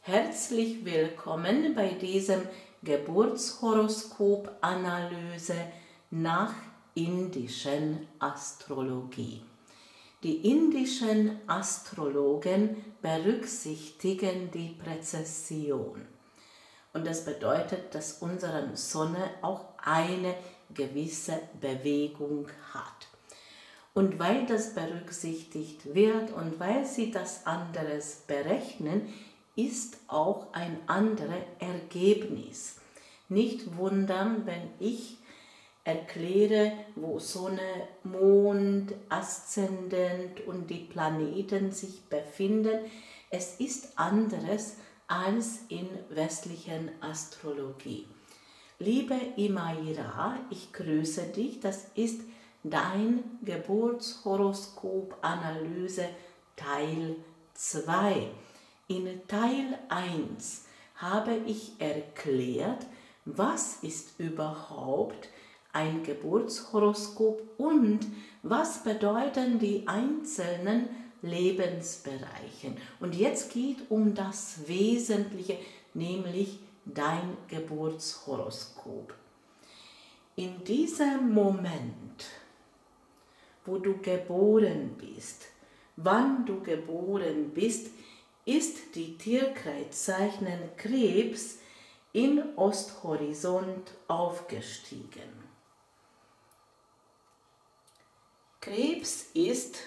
Herzlich willkommen bei diesem Geburtshoroskop-Analyse nach indischen Astrologie. Die indischen Astrologen berücksichtigen die Präzession. Und das bedeutet, dass unsere Sonne auch eine gewisse Bewegung hat. Und weil das berücksichtigt wird und weil sie das anderes berechnen, ist auch ein anderes Ergebnis. Nicht wundern, wenn ich erkläre, wo Sonne, Mond, Aszendent und die Planeten sich befinden. Es ist anderes als in westlichen Astrologie. Liebe Imaira, ich grüße dich, das ist dein Geburtshoroskop-Analyse Teil 2. In Teil 1 habe ich erklärt, was ist überhaupt ein Geburtshoroskop und was bedeuten die einzelnen Lebensbereiche. Und jetzt geht es um das Wesentliche, nämlich dein Geburtshoroskop. In diesem Moment, wo du geboren bist, wann du geboren bist, ist die Tierkreiszeichen Krebs in Osthorizont aufgestiegen. Krebs ist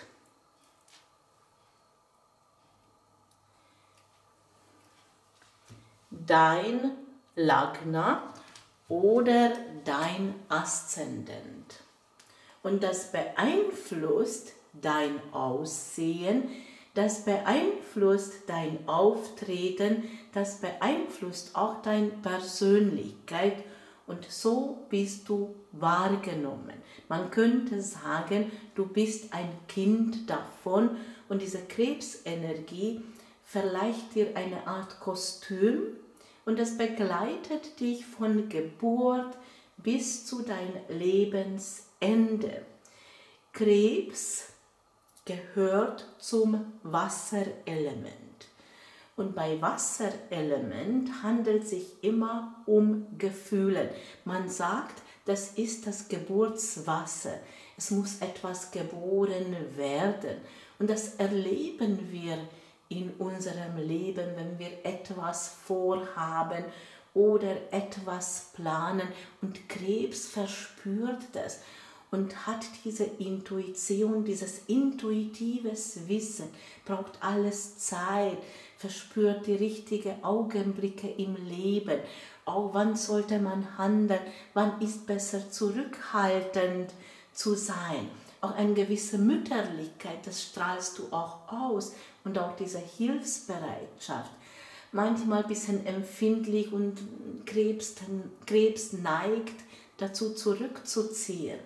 dein Lagna oder dein Aszendent. Und das beeinflusst dein Aussehen, das beeinflusst dein Auftreten, das beeinflusst auch deine Persönlichkeit und so bist du wahrgenommen. Man könnte sagen, du bist ein Kind davon und diese Krebsenergie verleiht dir eine Art Kostüm und es begleitet dich von Geburt bis zu deinem Lebensende. Krebs gehört zum Wasserelement. Und bei Wasserelement handelt es sich immer um Gefühle. Man sagt, das ist das Geburtswasser. Es muss etwas geboren werden. Und das erleben wir in unserem Leben, wenn wir etwas vorhaben oder etwas planen. Und Krebs verspürt das und hat diese Intuition, dieses intuitives Wissen, braucht alles Zeit, verspürt die richtigen Augenblicke im Leben. Auch wann sollte man handeln, wann ist besser zurückhaltend zu sein. Auch eine gewisse Mütterlichkeit, das strahlst du auch aus und auch diese Hilfsbereitschaft. Manchmal ein bisschen empfindlich und Krebs neigt dazu zurückzuziehen.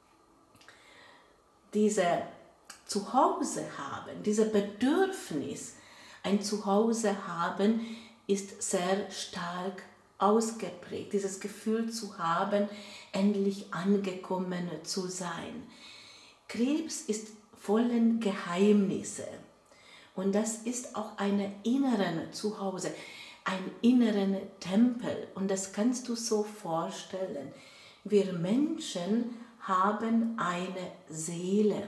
Diese Zuhause haben, dieses Bedürfnis, ein Zuhause haben, ist sehr stark ausgeprägt. Dieses Gefühl zu haben, endlich angekommen zu sein. Krebs ist voller Geheimnisse und das ist auch ein inneres Zuhause, ein innerer Tempel und das kannst du so vorstellen. Wir Menschen haben eine Seele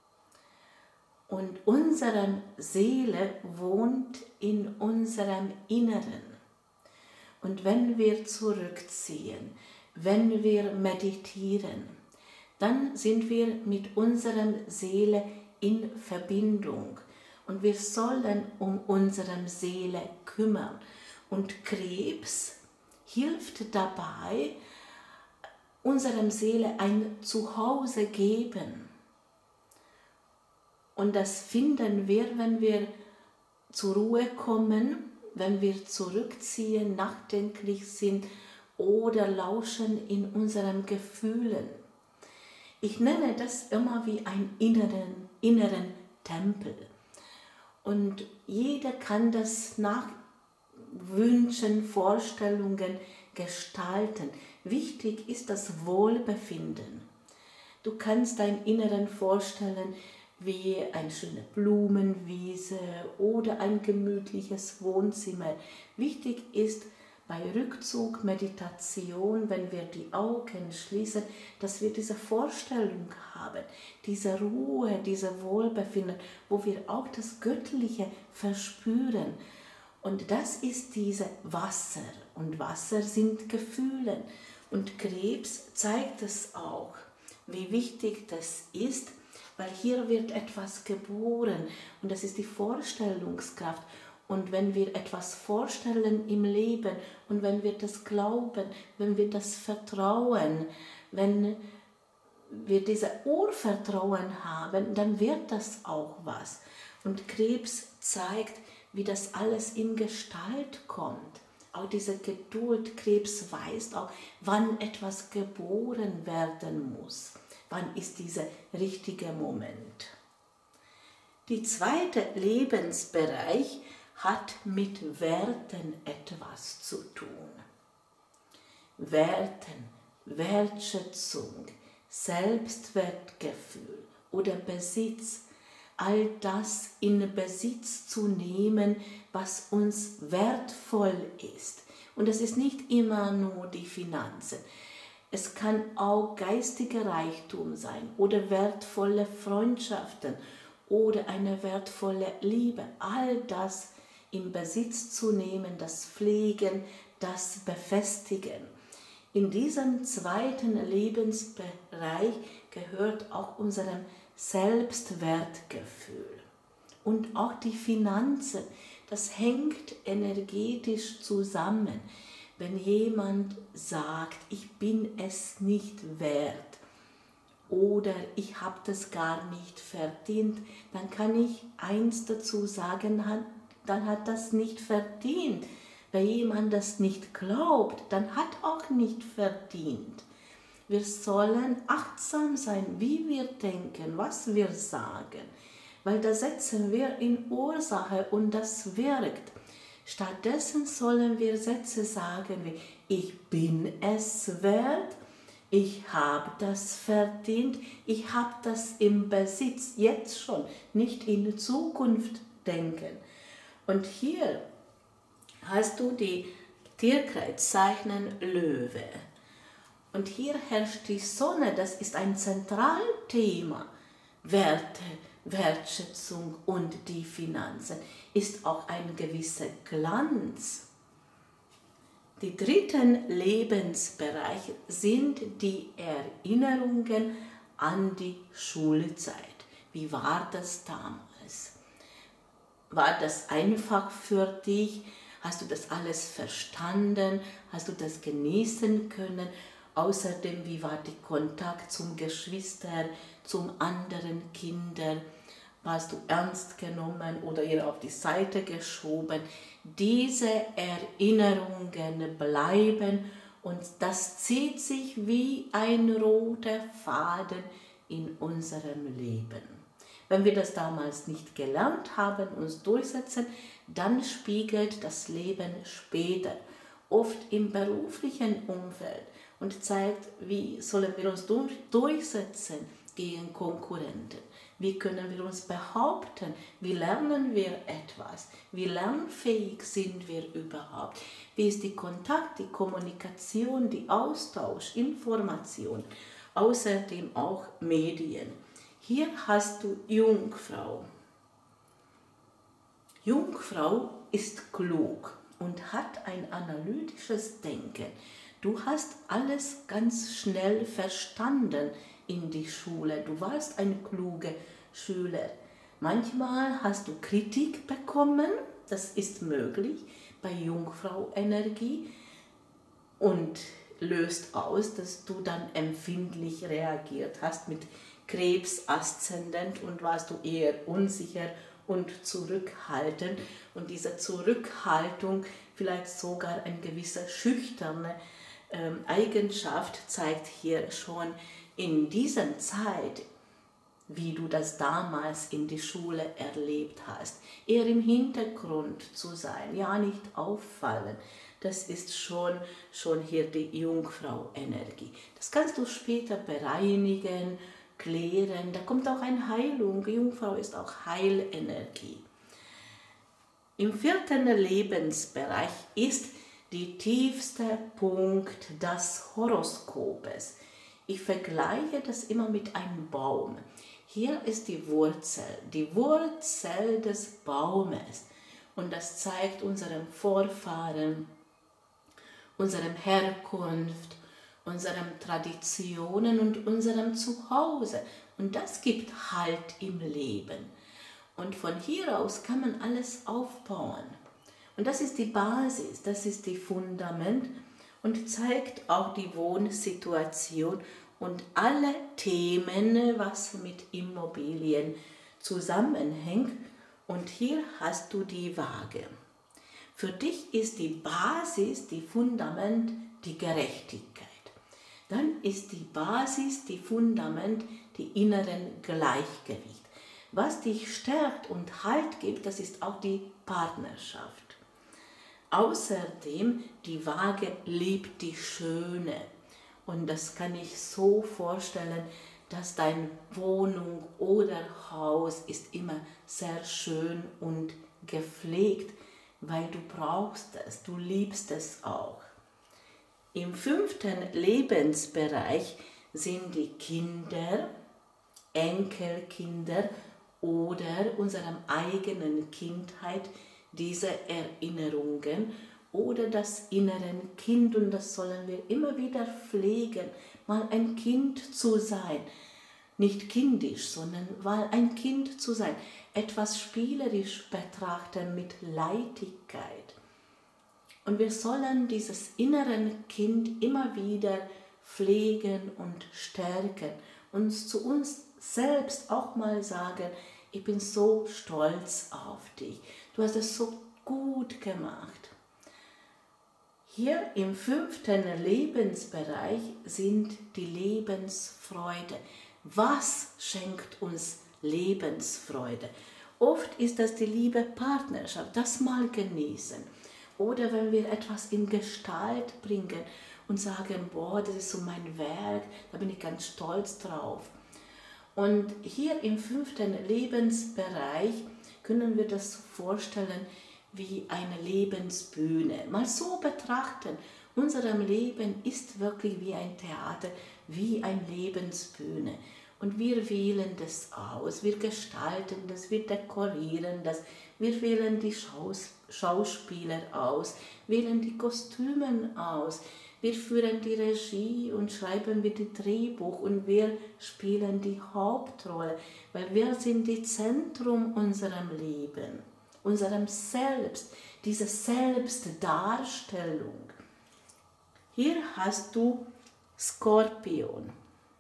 und unsere Seele wohnt in unserem Inneren. Und wenn wir zurückziehen, wenn wir meditieren, dann sind wir mit unserer Seele in Verbindung und wir sollen um unsere Seele kümmern. Und Krebs hilft dabei, unserer Seele ein Zuhause geben. Und das finden wir, wenn wir zur Ruhe kommen, wenn wir zurückziehen, nachdenklich sind oder lauschen in unseren Gefühlen. Ich nenne das immer wie einen inneren Tempel. Und jeder kann das nach Wünschen, Vorstellungen gestalten. Wichtig ist das Wohlbefinden. Du kannst dein Inneren vorstellen, wie eine schöne Blumenwiese oder ein gemütliches Wohnzimmer. Wichtig ist bei Rückzug, Meditation, wenn wir die Augen schließen, dass wir diese Vorstellung haben, diese Ruhe, diese Wohlbefinden, wo wir auch das Göttliche verspüren. Und das ist diese Wasser. Und Wasser sind Gefühle. Und Krebs zeigt es auch, wie wichtig das ist, weil hier wird etwas geboren und das ist die Vorstellungskraft. Und wenn wir etwas vorstellen im Leben und wenn wir das glauben, wenn wir das vertrauen, wenn wir dieses Urvertrauen haben, dann wird das auch was. Und Krebs zeigt, wie das alles in Gestalt kommt. Auch diese Geduld, Krebs weiß auch, wann etwas geboren werden muss. Wann ist dieser richtige Moment? Der zweite Lebensbereich hat mit Werten etwas zu tun. Werten, Wertschätzung, Selbstwertgefühl oder Besitz, all das in Besitz zu nehmen, was uns wertvoll ist. Und es ist nicht immer nur die Finanzen. Es kann auch geistiger Reichtum sein oder wertvolle Freundschaften oder eine wertvolle Liebe. All das in Besitz zu nehmen, das Pflegen, das Befestigen. In diesem zweiten Lebensbereich gehört auch unserem Selbstwertgefühl und auch die Finanzen. Das hängt energetisch zusammen. Wenn jemand sagt, ich bin es nicht wert oder ich habe das gar nicht verdient, dann kann ich eins dazu sagen, dann hat das nicht verdient. Wenn jemand das nicht glaubt, dann hat auch nicht verdient. Wir sollen achtsam sein, wie wir denken, was wir sagen, weil da setzen wir in Ursache und das wirkt. Stattdessen sollen wir Sätze sagen wie, ich bin es wert, ich habe das verdient, ich habe das im Besitz, jetzt schon, nicht in Zukunft denken. Und hier hast du die Tierkreiszeichen Löwe. Und hier herrscht die Sonne, das ist ein Zentralthema. Werte, Wertschätzung und die Finanzen ist auch ein gewisser Glanz. Die dritten Lebensbereiche sind die Erinnerungen an die Schulzeit. Wie war das damals? War das einfach für dich? Hast du das alles verstanden? Hast du das genießen können? Außerdem, wie war der Kontakt zum Geschwister, zum anderen Kindern? Warst du ernst genommen oder eher auf die Seite geschoben? Diese Erinnerungen bleiben und das zieht sich wie ein roter Faden in unserem Leben. Wenn wir das damals nicht gelernt haben, uns durchsetzen, dann spiegelt das Leben später, oft im beruflichen Umfeld und zeigt, wie sollen wir uns durchsetzen gegen Konkurrenten. Wie können wir uns behaupten? Wie lernen wir etwas? Wie lernfähig sind wir überhaupt? Wie ist die Kontakt, die Kommunikation, die Austausch, Information? Außerdem auch Medien. Hier hast du Jungfrau. Jungfrau ist klug und hat ein analytisches Denken. Du hast alles ganz schnell verstanden in die Schule. Du warst ein kluger Schüler. Manchmal hast du Kritik bekommen, das ist möglich bei Jungfrau-Energie und löst aus, dass du dann empfindlich reagiert hast mit Krebs-Aszendent und warst du eher unsicher und zurückhaltend. Und diese Zurückhaltung, vielleicht sogar eine gewisse schüchterne Eigenschaft, zeigt hier schon in dieser Zeit, wie du das damals in der Schule erlebt hast. Eher im Hintergrund zu sein, ja nicht auffallen. Das ist schon hier die Jungfrau-Energie. Das kannst du später bereinigen klären. Da kommt auch eine Heilung. Jungfrau ist auch Heilenergie. Im 4. Lebensbereich ist der tiefste Punkt des Horoskopes. Ich vergleiche das immer mit einem Baum. Hier ist die Wurzel des Baumes. Und das zeigt unseren Vorfahren, unserem Herkunft, unseren Traditionen und unserem Zuhause. Und das gibt Halt im Leben. Und von hier aus kann man alles aufbauen. Und das ist die Basis, das ist die Fundament und zeigt auch die Wohnsituation und alle Themen, was mit Immobilien zusammenhängt. Und hier hast du die Waage. Für dich ist die Basis, die Fundament, die Gerechtigkeit. Dann ist die Basis, die Fundament, die inneren Gleichgewicht. Was dich stärkt und Halt gibt, das ist auch die Partnerschaft. Außerdem, die Waage liebt die Schöne. Und das kann ich so vorstellen, dass deine Wohnung oder Haus ist immer sehr schön und gepflegt, weil du brauchst es, du liebst es auch. Im 5. Lebensbereich sind die Kinder, Enkelkinder oder unserer eigenen Kindheit diese Erinnerungen oder das innere Kind, und das sollen wir immer wieder pflegen, mal ein Kind zu sein. Nicht kindisch, sondern mal ein Kind zu sein, etwas spielerisch betrachten mit Leichtigkeit. Und wir sollen dieses innere Kind immer wieder pflegen und stärken, uns zu uns selbst auch mal sagen, ich bin so stolz auf dich, du hast es so gut gemacht. Hier im 5. Lebensbereich sind die Lebensfreude. Was schenkt uns Lebensfreude? Oft ist das die liebe Partnerschaft, das mal genießen. Oder wenn wir etwas in Gestalt bringen und sagen, boah, das ist so mein Werk, da bin ich ganz stolz drauf. Und hier im 5. Lebensbereich können wir das vorstellen wie eine Lebensbühne. Mal so betrachten, unser Leben ist wirklich wie ein Theater, wie eine Lebensbühne. Und wir wählen das aus, wir gestalten das, wir dekorieren das, wir wählen die Schauspieler aus, wählen die Kostüme aus, wir führen die Regie und schreiben wir die Drehbuch und wir spielen die Hauptrolle, weil wir sind das Zentrum unserem Leben, unserem Selbst, diese Selbstdarstellung. Hier hast du Skorpion.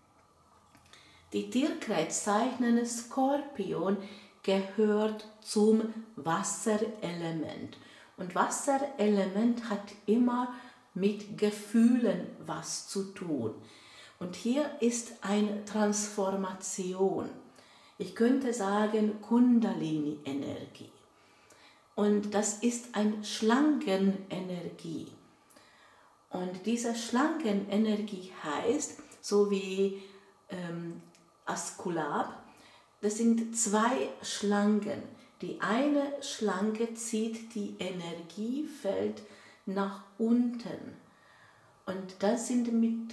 Die Tierkreiszeichen Skorpion gehört zum Wasserelement. Und Wasserelement hat immer mit Gefühlen was zu tun. Und hier ist eine Transformation. Ich könnte sagen Kundalini-Energie. Und das ist eine Schlangenenergie. Und diese Schlangenenergie heißt, so wie Askulab, das sind 2 Schlangen. Die eine Schlange zieht die Energiefeld nach unten. Und das sind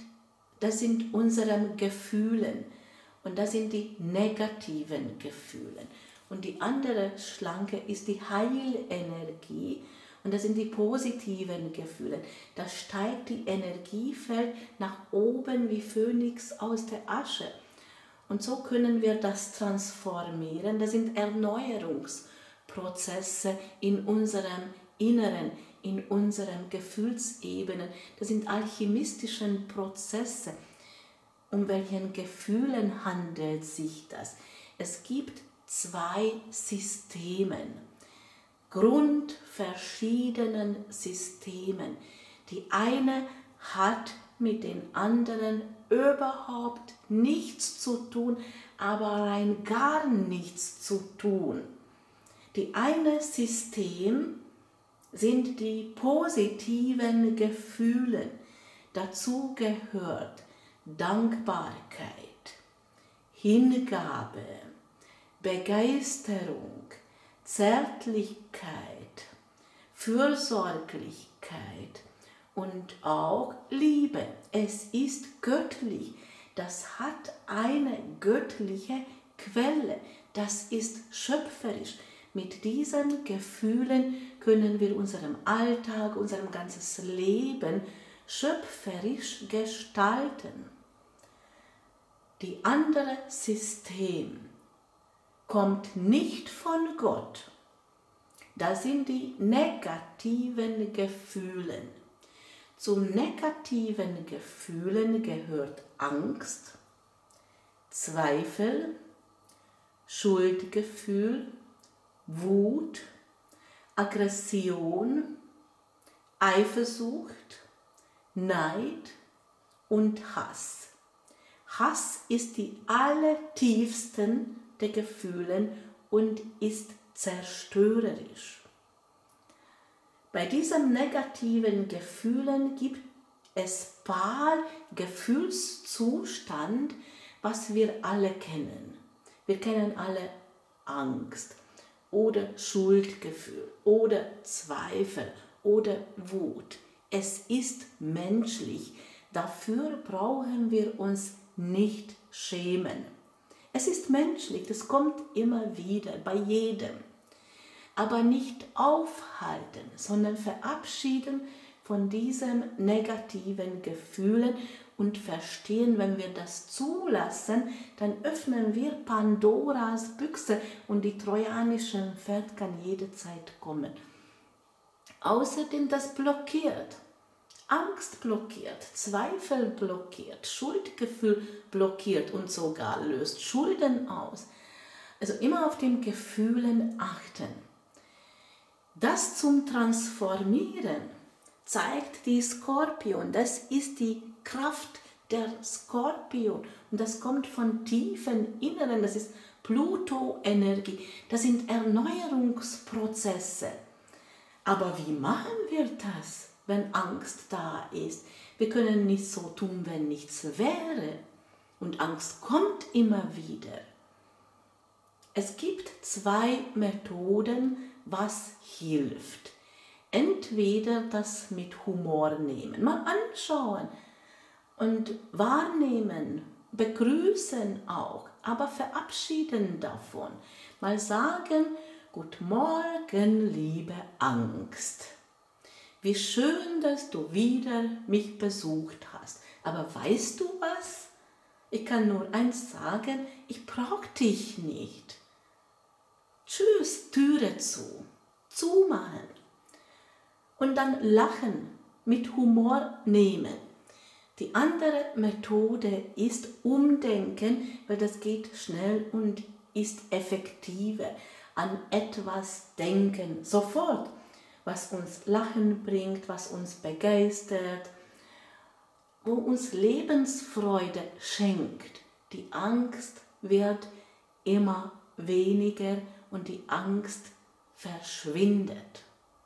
unsere Gefühle. Und das sind die negativen Gefühle. Und die andere Schlange ist die Heilenergie. Und das sind die positiven Gefühle. Da steigt die Energiefeld nach oben wie Phönix aus der Asche. Und so können wir das transformieren. Das sind Erneuerungsprozesse in unserem Inneren, in unseren Gefühlsebenen. Das sind alchemistische Prozesse. Um welchen Gefühlen handelt sich das? Es gibt 2 Systemen. Grundverschiedenen Systemen. Die eine hat mit den anderen überhaupt nichts zu tun, aber rein gar nichts zu tun. Die eine System sind die positiven Gefühle. Dazu gehört Dankbarkeit, Hingabe, Begeisterung, Zärtlichkeit, Fürsorglichkeit und auch Liebe. Es ist göttlich. Das hat eine göttliche Quelle. Das ist schöpferisch. Mit diesen Gefühlen können wir unserem Alltag, unserem ganzes Leben schöpferisch gestalten. Die andere System kommt nicht von Gott. Das sind die negativen Gefühle. Zu negativen Gefühlen gehört Angst, Zweifel, Schuldgefühl, Wut, Aggression, Eifersucht, Neid und Hass. Hass ist die allertiefsten der Gefühle und ist zerstörerisch. Bei diesen negativen Gefühlen gibt es ein paar Gefühlszustand, was wir alle kennen. Wir kennen alle Angst oder Schuldgefühl oder Zweifel oder Wut. Es ist menschlich. Dafür brauchen wir uns nicht schämen. Es ist menschlich, das kommt immer wieder bei jedem. Aber nicht aufhalten, sondern verabschieden von diesen negativen Gefühlen und verstehen, wenn wir das zulassen, dann öffnen wir Pandoras Büchse und die trojanische Pferd kann jederzeit kommen. Außerdem das blockiert. Angst blockiert, Zweifel blockiert, Schuldgefühl blockiert und sogar löst Schulden aus. Also immer auf den Gefühlen achten. Das zum Transformieren zeigt die Skorpion. Das ist die Kraft der Skorpion. Und das kommt von tiefen Inneren. Das ist Pluto-Energie. Das sind Erneuerungsprozesse. Aber wie machen wir das, wenn Angst da ist? Wir können nicht so tun, wenn nichts wäre. Und Angst kommt immer wieder. Es gibt zwei Methoden, was hilft. Entweder das mit Humor nehmen, mal anschauen und wahrnehmen, begrüßen auch, aber verabschieden davon. Mal sagen, Guten Morgen, liebe Angst. Wie schön, dass du wieder mich besucht hast. Aber weißt du was? Ich kann nur eins sagen, ich brauche dich nicht. Tschüss, Türe zu, zumachen. Und dann lachen, mit Humor nehmen. Die andere Methode ist Umdenken, weil das geht schnell und ist effektiver. An etwas denken, sofort, was uns Lachen bringt, was uns begeistert, wo uns Lebensfreude schenkt. Die Angst wird immer weniger und die Angst verschwindet.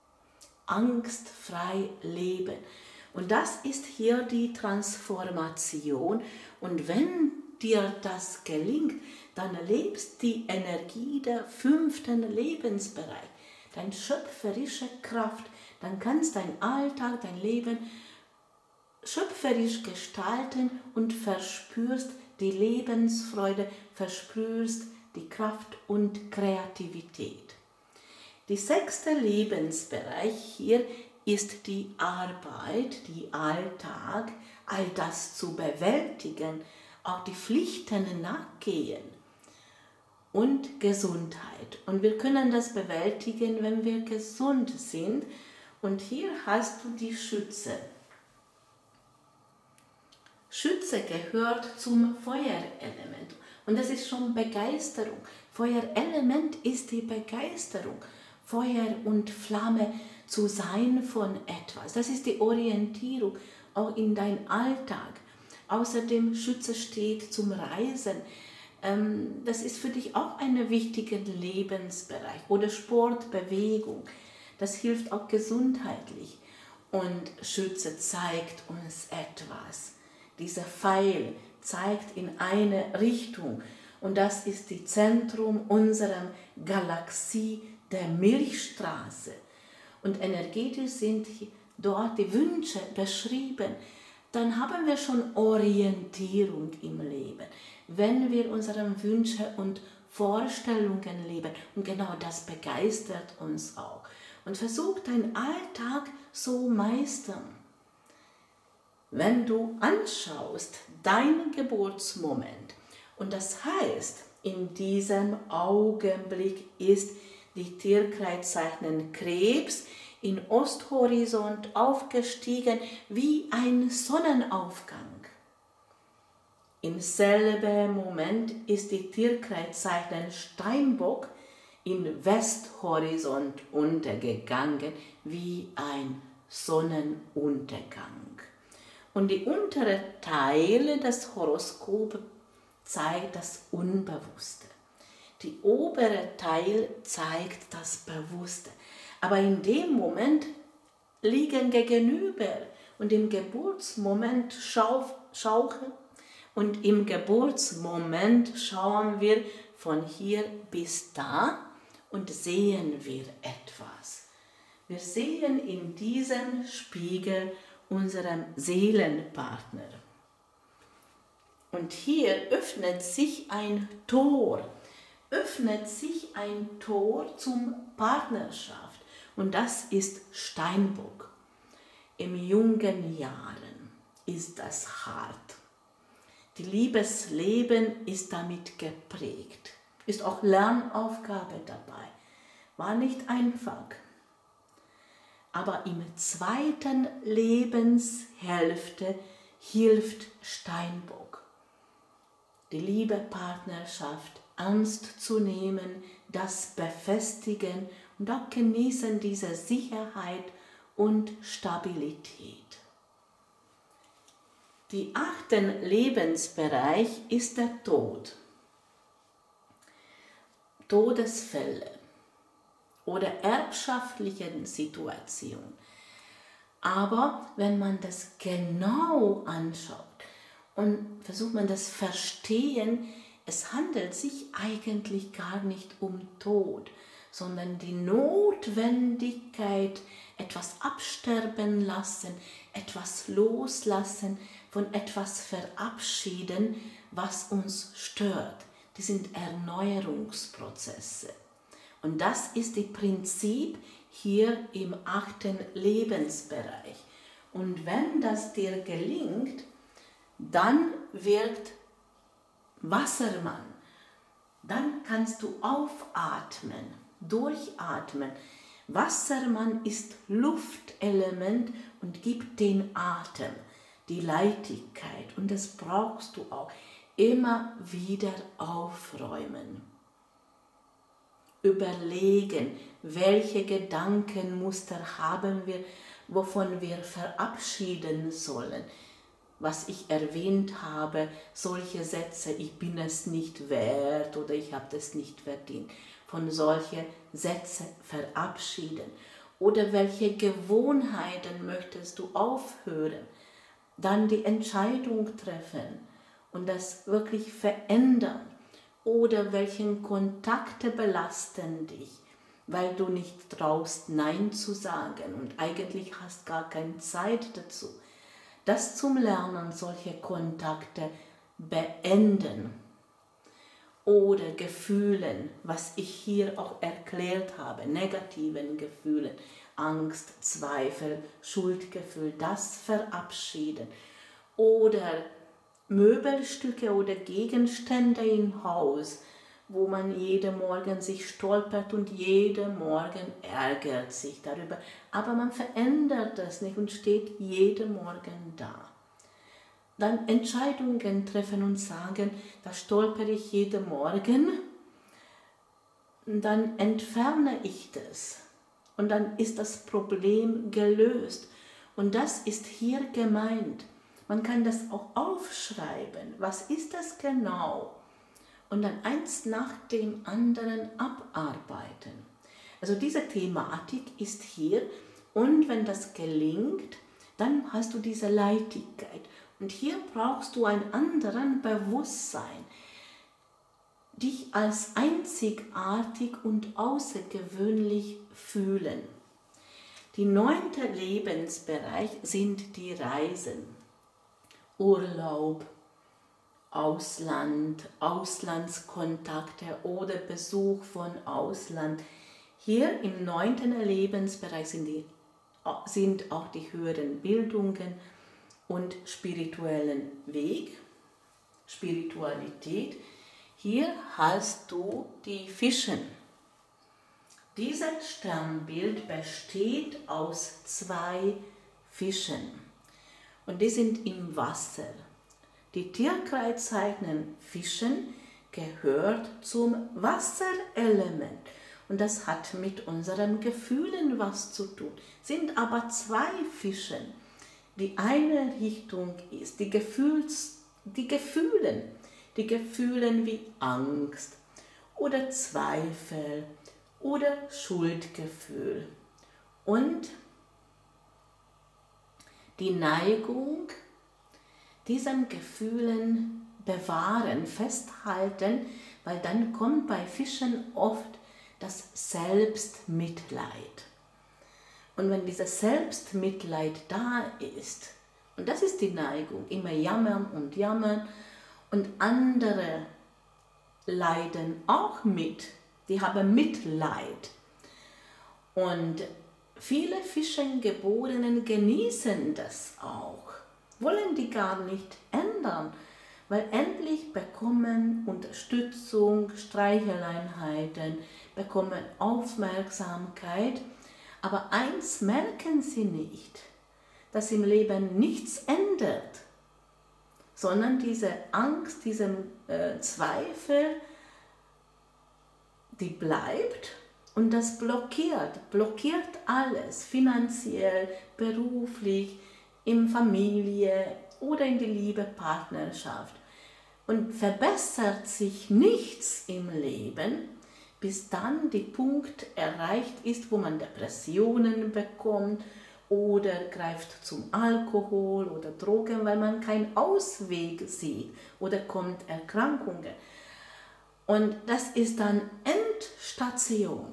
Angstfrei leben. Und das ist hier die Transformation. Und wenn dir das gelingt, dann lebst die Energie der 5. Lebensbereich, deine schöpferische Kraft. Dann kannst dein Alltag, dein Leben schöpferisch gestalten und verspürst die Lebensfreude, verspürst die Kraft und Kreativität. Der 6. Lebensbereich hier ist die Arbeit, die Alltag, all das zu bewältigen, auch die Pflichten nachgehen und Gesundheit. Und wir können das bewältigen, wenn wir gesund sind. Und hier hast du die Schütze. Schütze gehört zum Feuerelement. Und das ist schon Begeisterung. Feuerelement ist die Begeisterung. Feuer und Flamme zu sein von etwas. Das ist die Orientierung auch in dein Alltag. Außerdem Schütze steht zum Reisen. Das ist für dich auch ein wichtiger Lebensbereich. Oder Sport, Bewegung. Das hilft auch gesundheitlich. Und Schütze zeigt uns etwas. Dieser Pfeil zeigt in eine Richtung. Und das ist das Zentrum unserer Galaxie, der Milchstraße. Und energetisch sind dort die Wünsche beschrieben. Dann haben wir schon Orientierung im Leben, wenn wir unsere Wünsche und Vorstellungen leben. Und genau das begeistert uns auch. Und versuch deinen Alltag so meistern. Wenn du anschaust, deinen Geburtsmoment, und das heißt, in diesem Augenblick ist die Tierkreiszeichen Krebs in Osthorizont aufgestiegen wie ein Sonnenaufgang. Im selben Moment ist die Tierkreiszeichen Steinbock in Westhorizont untergegangen wie ein Sonnenuntergang. Und die unteren Teile des Horoskops zeigt das Unbewusste. Die obere Teil zeigt das Bewusste. Aber in dem Moment liegen gegenüber und im Geburtsmoment schauen und im Geburtsmoment schauen wir von hier bis da und sehen wir etwas. Wir sehen in diesem Spiegel unseren Seelenpartner. Und hier öffnet sich ein Tor zum Partnerschaft. Und das ist Steinbock. Im jungen Jahren ist das hart. Die Liebesleben ist damit geprägt. Ist auch Lernaufgabe dabei. War nicht einfach. Aber im zweiten Lebenshälfte hilft Steinbock, die Liebepartnerschaft ernst zu nehmen, das Befestigen und auch genießen diese Sicherheit und Stabilität. Der 8. Lebensbereich ist der Tod. Todesfälle oder erbschaftlichen Situationen. Aber wenn man das genau anschaut und versucht man das verstehen, es handelt sich eigentlich gar nicht um Tod, sondern die Notwendigkeit, etwas absterben lassen, etwas loslassen, von etwas verabschieden, was uns stört. Die sind Erneuerungsprozesse. Und das ist das Prinzip hier im 8. Lebensbereich. Und wenn das dir gelingt, dann wirkt Wassermann. Dann kannst du aufatmen, durchatmen. Wassermann ist Luftelement und gibt den Atem, die Leichtigkeit. Und das brauchst du auch. Immer wieder aufräumen. Überlegen, welche Gedankenmuster haben wir, wovon wir verabschieden sollen. Was ich erwähnt habe, solche Sätze, ich bin es nicht wert oder ich habe das nicht verdient. Von solchen Sätzen verabschieden. Oder welche Gewohnheiten möchtest du aufhören? Dann die Entscheidung treffen und das wirklich verändern. Oder welche Kontakte belasten dich, weil du nicht traust, Nein zu sagen und eigentlich hast gar keine Zeit dazu. Das zum Lernen, solche Kontakte beenden. Oder Gefühlen, was ich hier auch erklärt habe, negativen Gefühlen, Angst, Zweifel, Schuldgefühl, das verabschieden. Oder Möbelstücke oder Gegenstände im Haus, wo man jeden Morgen sich stolpert und jeden Morgen ärgert sich darüber. Aber man verändert das nicht und steht jeden Morgen da. Dann Entscheidungen treffen und sagen, da stolpere ich jeden Morgen, und dann entferne ich das. Und dann ist das Problem gelöst. Und das ist hier gemeint. Man kann das auch aufschreiben. Was ist das genau? Und dann eins nach dem anderen abarbeiten. Also diese Thematik ist hier. Und wenn das gelingt, dann hast du diese Leichtigkeit. Und hier brauchst du ein anderes Bewusstsein. dich als einzigartig und außergewöhnlich fühlen. Die 9. Lebensbereich sind die Reisen, Urlaub, Ausland, Auslandskontakte oder Besuch von Ausland. Hier im 9. Lebensbereich sind auch die höheren Bildungen und spirituellen Weg, Spiritualität. Hier hast du die Fischen. Dieses Sternbild besteht aus 2 Fischen und die sind im Wasser. Die Tierkreiszeichen Fischen gehört zum Wasserelement und das hat mit unseren Gefühlen was zu tun. Sind aber 2 Fischen. Die eine Richtung ist die Gefühle wie Angst oder Zweifel oder Schuldgefühl und die Neigung, diesen Gefühlen bewahren, festhalten, weil dann kommt bei Fischen oft das Selbstmitleid. Und wenn dieses Selbstmitleid da ist, und das ist die Neigung, immer jammern und andere leiden auch mit, die haben Mitleid. Und viele Fischengeborenen genießen das auch, wollen die gar nicht ändern, weil endlich bekommen Unterstützung, Streicheleinheiten, bekommen Aufmerksamkeit. Aber eins merken sie nicht, dass im Leben nichts ändert, sondern diese Angst, diese Zweifel, die bleibt und das blockiert alles, finanziell, beruflich, in Familie oder in die Liebe, Partnerschaft. Und verbessert sich nichts im Leben, bis dann der Punkt erreicht ist, wo man Depressionen bekommt oder greift zum Alkohol oder Drogen, weil man keinen Ausweg sieht oder kommt Erkrankungen. Und das ist dann Endstation.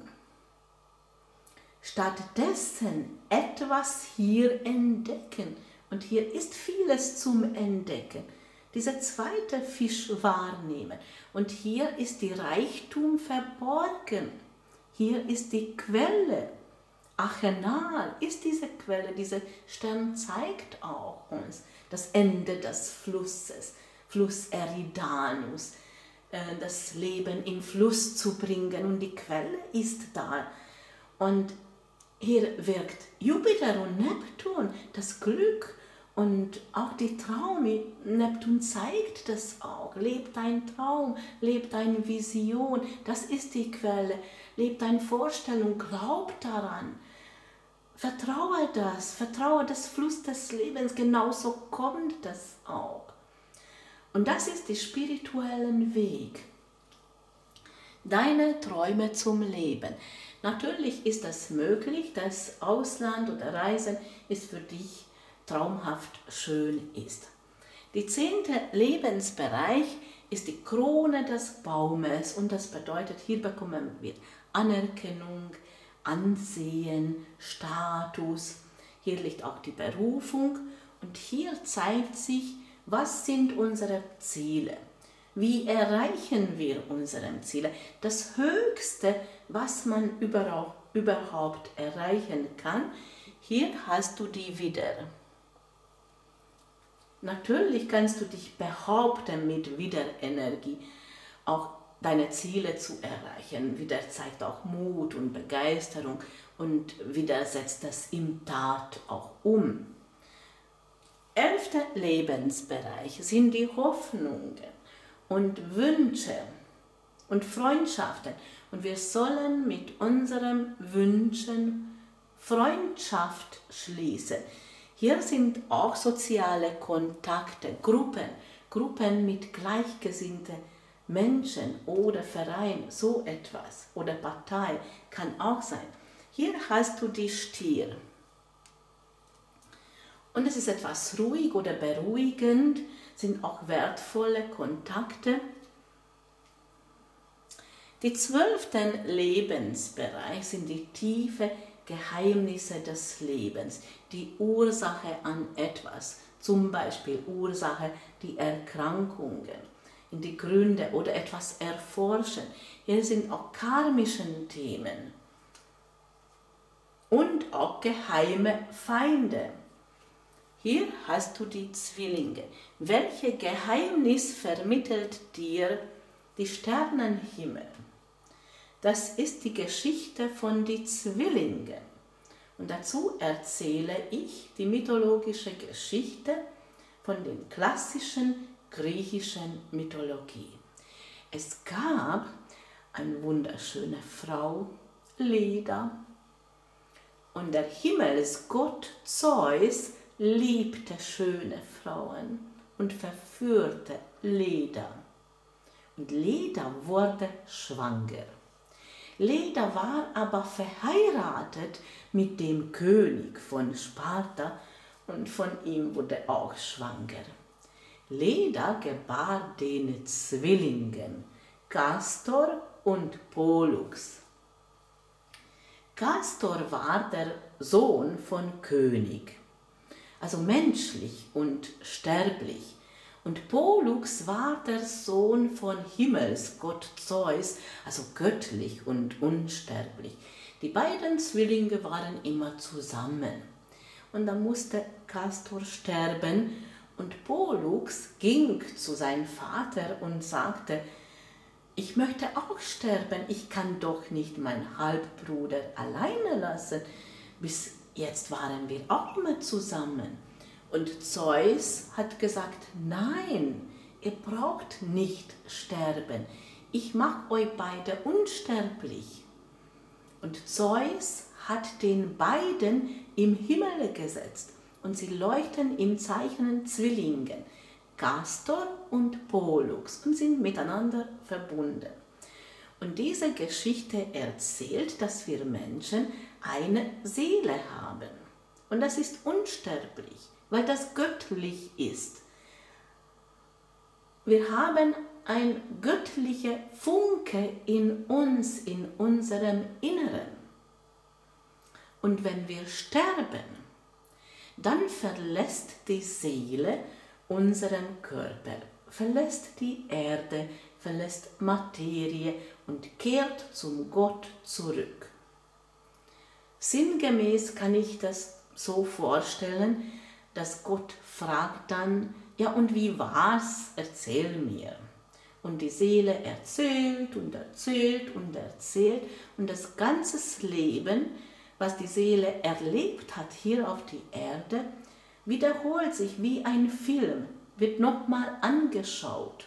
Stattdessen etwas hier entdecken. Und hier ist vieles zum Entdecken. Dieser 2. Fisch wahrnehmen. Und hier ist die Reichtum verborgen. Hier ist die Quelle. Achenal ist diese Quelle. Dieser Stern zeigt auch uns das Ende des Flusses. Fluss Eridanus. Das Leben in Fluss zu bringen. Und die Quelle ist da. Und hier wirkt Jupiter und Neptun, das Glück und auch die Traum. Neptun zeigt das auch. Lebt dein Traum, lebt deine Vision, das ist die Quelle. Lebt deine Vorstellung, glaub daran. Vertraue das Fluss des Lebens, genauso kommt das auch. Und das ist der spirituelle Weg. Deine Träume zum Leben. Natürlich ist das möglich, dass Ausland oder Reisen ist für dich traumhaft schön ist. Der 10. Lebensbereich ist die Krone des Baumes und das bedeutet, hier bekommen wir Anerkennung, Ansehen, Status. Hier liegt auch die Berufung und hier zeigt sich, was sind unsere Ziele. Wie erreichen wir unsere Ziele? Das Höchste, was man überhaupt erreichen kann, hier hast du die Widder. Natürlich kannst du dich behaupten mit Widderenergie, auch deine Ziele zu erreichen. Widder zeigt auch Mut und Begeisterung und Widder setzt das in Tat auch um. 11. Lebensbereich sind die Hoffnungen und Wünsche und Freundschaften. Und wir sollen mit unseren Wünschen Freundschaft schließen. Hier sind auch soziale Kontakte, Gruppen mit gleichgesinnten Menschen oder Verein, so etwas, oder Partei, kann auch sein. Hier hast du die Stier. Und es ist etwas ruhig oder beruhigend, sind auch wertvolle Kontakte. Die 12. Lebensbereich sind die tiefen Geheimnisse des Lebens, die Ursache an etwas, zum Beispiel Ursache die Erkrankungen, in die Gründe oder etwas erforschen. Hier sind auch karmische Themen und auch geheime Feinde. Hier hast du die Zwillinge. Welches Geheimnis vermittelt dir die Sternenhimmel? Das ist die Geschichte von den Zwillingen. Und dazu erzähle ich die mythologische Geschichte von den klassischen griechischen Mythologie. Es gab eine wunderschöne Frau, Leda, und der Himmelsgott Zeus liebte schöne Frauen und verführte Leda. Und Leda wurde schwanger. Leda war aber verheiratet mit dem König von Sparta und von ihm wurde auch schwanger. Leda gebar den Zwillingen Kastor und Pollux. Kastor war der Sohn von König, also menschlich und sterblich. Und Pollux war der Sohn von Himmelsgott Zeus, also göttlich und unsterblich. Die beiden Zwillinge waren immer zusammen. Und dann musste Kastor sterben und Pollux ging zu seinem Vater und sagte, ich möchte auch sterben, ich kann doch nicht meinen Halbbruder alleine lassen. Bis jetzt waren wir auch immer zusammen. Und Zeus hat gesagt, nein, ihr braucht nicht sterben. Ich mache euch beide unsterblich. Und Zeus hat den beiden im Himmel gesetzt und sie leuchten im Zeichen Zwillingen, Kastor und Pollux, und sind miteinander verbunden. Und diese Geschichte erzählt, dass wir Menschen eine Seele haben. Und das ist unsterblich, weil das göttlich ist. Wir haben ein göttlicher Funke in uns, in unserem Inneren. Und wenn wir sterben, dann verlässt die Seele unseren Körper, verlässt die Erde, verlässt Materie und kehrt zum Gott zurück. Sinngemäß kann ich das so vorstellen, dass Gott fragt dann, ja und wie war's? Erzähl mir. Und die Seele erzählt und erzählt und erzählt und das ganze Leben, was die Seele erlebt hat hier auf die Erde, wiederholt sich wie ein Film, wird nochmal angeschaut.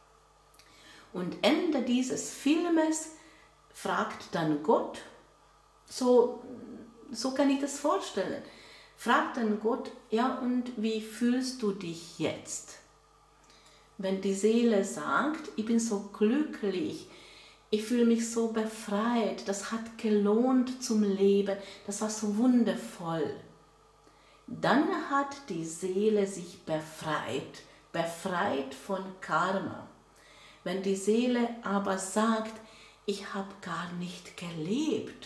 Und Ende dieses Filmes fragt dann Gott, so kann ich das vorstellen, fragt dann Gott, ja und wie fühlst du dich jetzt? Wenn die Seele sagt, ich bin so glücklich, ich fühle mich so befreit, das hat gelohnt zum Leben, das war so wundervoll. Dann hat die Seele sich befreit von Karma. Wenn die Seele aber sagt, ich habe gar nicht gelebt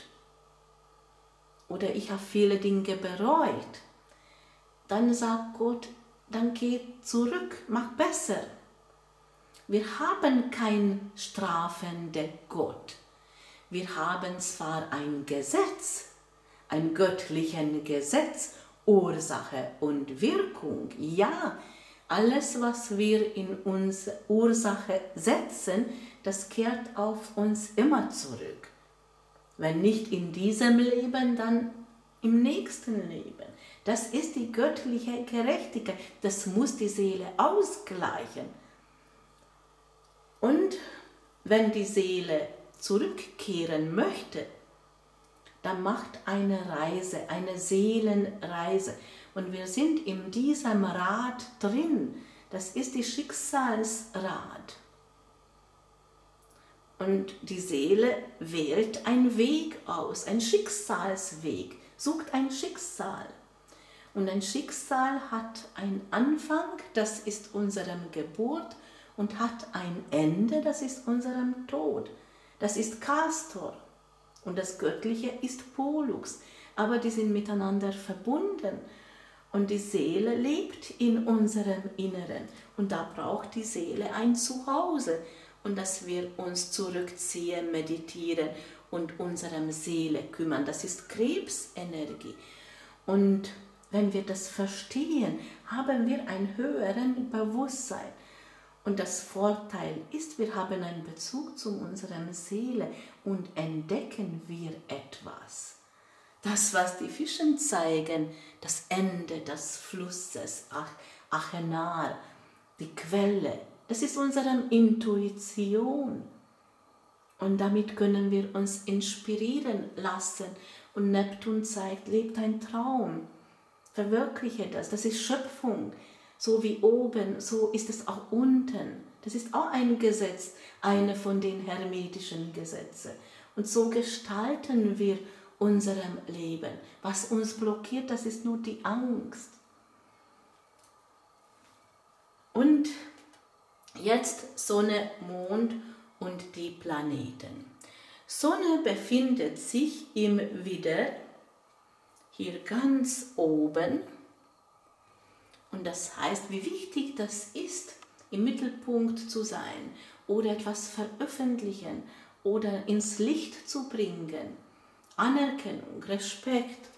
oder ich habe viele Dinge bereut, dann sagt Gott, dann geh zurück, mach besser. Wir haben keinen strafenden Gott. Wir haben zwar ein Gesetz, ein göttliches Gesetz, Ursache und Wirkung. Ja, alles, was wir in uns Ursache setzen, das kehrt auf uns immer zurück. Wenn nicht in diesem Leben, dann im nächsten Leben. Das ist die göttliche Gerechtigkeit. Das muss die Seele ausgleichen. Und wenn die Seele zurückkehren möchte, dann macht eine Reise, eine Seelenreise. Und wir sind in diesem Rad drin. Das ist die Schicksalsrad. Und die Seele wählt einen Weg aus, einen Schicksalsweg, sucht ein Schicksal. Und ein Schicksal hat einen Anfang, das ist unsere Geburt, und hat ein Ende, das ist unserem Tod. Das ist Castor und das Göttliche ist Pollux, aber die sind miteinander verbunden und die Seele lebt in unserem Inneren und da braucht die Seele ein Zuhause und dass wir uns zurückziehen, meditieren und unserem Seele kümmern. Das ist Krebsenergie und wenn wir das verstehen, haben wir ein höheres Bewusstsein. Und das Vorteil ist, wir haben einen Bezug zu unserer Seele und entdecken wir etwas. Das, was die Fische zeigen, das Ende des Flusses, Achenar, die Quelle, das ist unsere Intuition. Und damit können wir uns inspirieren lassen. Und Neptun zeigt, lebt ein Traum, verwirkliche das, das ist Schöpfung. So wie oben, so ist es auch unten. Das ist auch ein Gesetz, eine von den hermetischen Gesetzen. Und so gestalten wir unserem Leben. Was uns blockiert, das ist nur die Angst. Und jetzt Sonne, Mond und die Planeten. Sonne befindet sich im Widder, hier ganz oben. Und das heißt, wie wichtig das ist, im Mittelpunkt zu sein oder etwas veröffentlichen oder ins Licht zu bringen. Anerkennung, Respekt.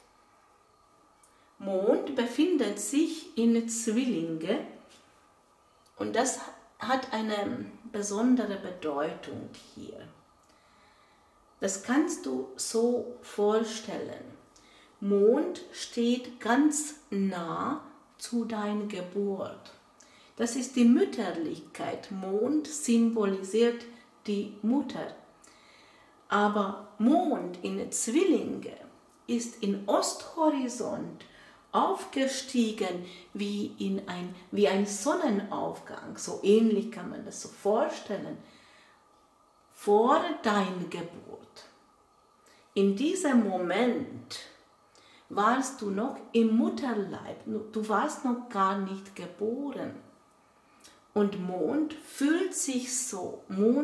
Mond befindet sich in Zwillinge und das hat eine besondere Bedeutung hier. Das kannst du so vorstellen. Mond steht ganz nah zu deiner Geburt. Das ist die Mütterlichkeit. Mond symbolisiert die Mutter. Aber Mond in Zwillinge ist in Osthorizont aufgestiegen wie ein Sonnenaufgang. So ähnlich kann man das so vorstellen. Vor deiner Geburt. In diesem Moment warst du noch im Mutterleib, du warst noch gar nicht geboren. Und Mond fühlt sich so,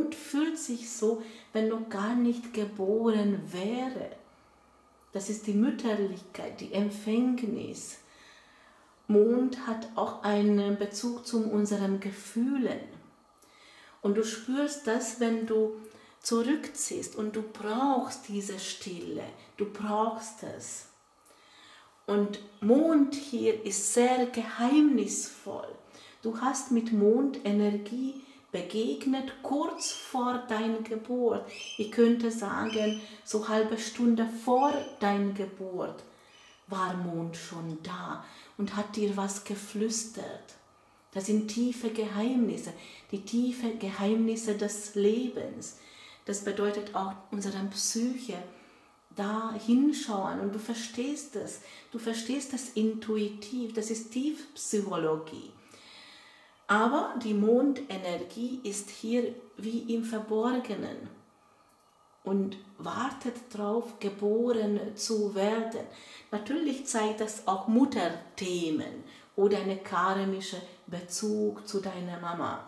wenn noch gar nicht geboren wäre. Das ist die Mütterlichkeit, die Empfängnis. Mond hat auch einen Bezug zu unseren Gefühlen. Und du spürst das, wenn du zurückziehst und du brauchst diese Stille, du brauchst es. Und Mond hier ist sehr geheimnisvoll. Du hast mit Mondenergie begegnet kurz vor deiner Geburt. Ich könnte sagen, so eine halbe Stunde vor deiner Geburt war Mond schon da und hat dir was geflüstert. Das sind tiefe Geheimnisse, die tiefen Geheimnisse des Lebens. Das bedeutet auch unsere Psyche. Da hinschauen und du verstehst das intuitiv, das ist Tiefpsychologie. Aber die Mondenergie ist hier wie im Verborgenen und wartet darauf, geboren zu werden. Natürlich zeigt das auch Mutterthemen oder einen karmischen Bezug zu deiner Mama.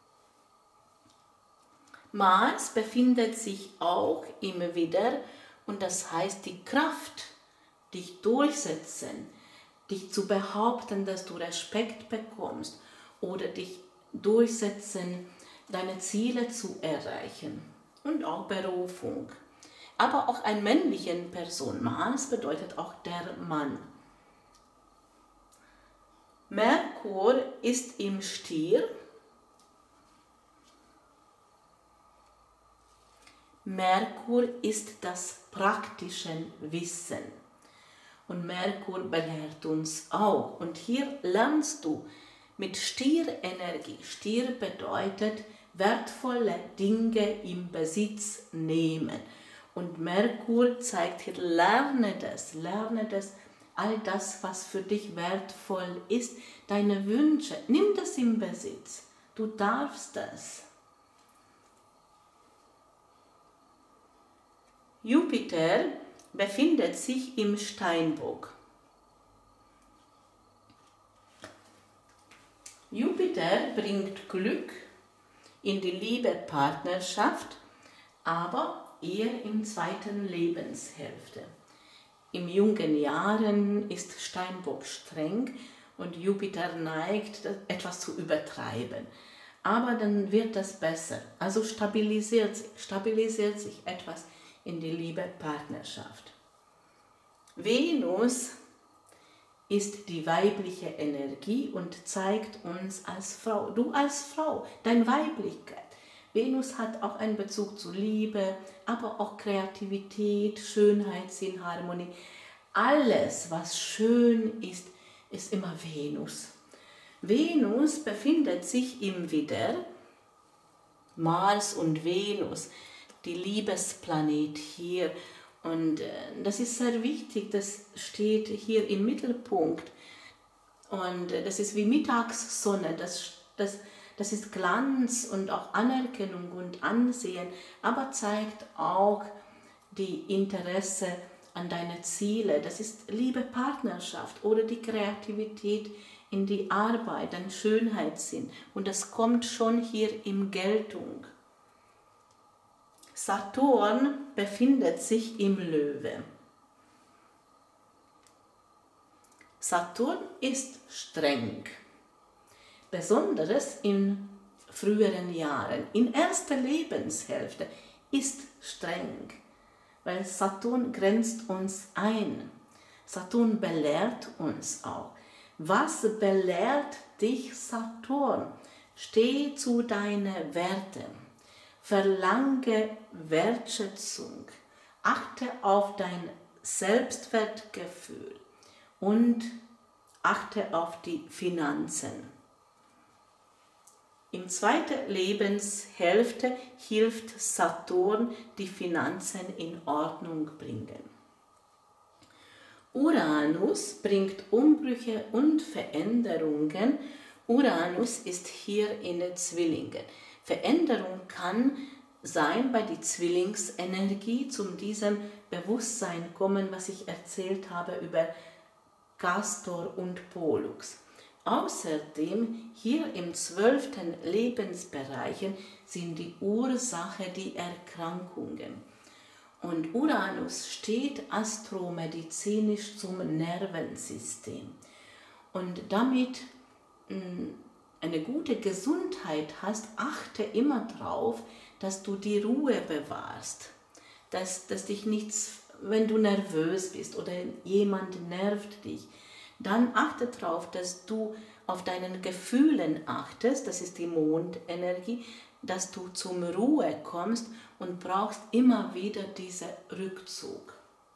Mars befindet sich auch im Widder und das heißt die Kraft, dich durchsetzen, dich zu behaupten, dass du Respekt bekommst oder dich durchsetzen, deine Ziele zu erreichen und auch Berufung. Aber auch eine männliche Person. Mars bedeutet auch der Mann. Merkur ist im Stier. Merkur ist das praktische Wissen. Und Merkur belehrt uns auch. Und hier lernst du mit Stierenergie. Stier bedeutet wertvolle Dinge im Besitz nehmen. Und Merkur zeigt hier, lerne das, all das, was für dich wertvoll ist, deine Wünsche, nimm das im Besitz. Du darfst das. Jupiter befindet sich im Steinbock. Jupiter bringt Glück in die Liebe, Partnerschaft, aber eher in zweiten Lebenshälfte. Im jungen Jahren ist Steinbock streng und Jupiter neigt, etwas zu übertreiben. Aber dann wird das besser, also stabilisiert sich etwas in die Liebe-Partnerschaft. Venus ist die weibliche Energie und zeigt uns als Frau, du als Frau, deine Weiblichkeit. Venus hat auch einen Bezug zu Liebe, aber auch Kreativität, Schönheit, Sinn, Harmonie. Alles, was schön ist, ist immer Venus. Venus befindet sich im Widder, Mars und Venus, die Liebesplanet hier. Und das ist sehr wichtig, das steht hier im Mittelpunkt. Und das ist wie Mittagssonne, das ist Glanz und auch Anerkennung und Ansehen, aber zeigt auch die Interesse an deine Ziele. Das ist Liebe, Partnerschaft oder die Kreativität in die Arbeit, ein Schönheitssinn. Und das kommt schon hier in Geltung. Saturn befindet sich im Löwe. Saturn ist streng, besonders in früheren Jahren. In erster Lebenshälfte ist streng, weil Saturn grenzt uns ein. Saturn belehrt uns auch. Was belehrt dich Saturn? Steh zu deinen Werten. Verlange Wertschätzung, achte auf dein Selbstwertgefühl und achte auf die Finanzen. In zweiter Lebenshälfte hilft Saturn, die Finanzen in Ordnung bringen. Uranus bringt Umbrüche und Veränderungen. Uranus ist hier in den Zwillingen. Veränderung kann sein bei der Zwillingsenergie, zu diesem Bewusstsein kommen, was ich erzählt habe über Castor und Pollux. Außerdem hier im 12. Lebensbereich sind die Ursache die Erkrankungen. Und Uranus steht astromedizinisch zum Nervensystem. Und damit eine gute Gesundheit hast, achte immer darauf, dass du die Ruhe bewahrst, dass dich nichts, wenn du nervös bist oder jemand nervt dich, dann achte darauf, dass du auf deinen Gefühlen achtest, das ist die Mondenergie, dass du zum Ruhe kommst und brauchst immer wieder diesen Rückzug.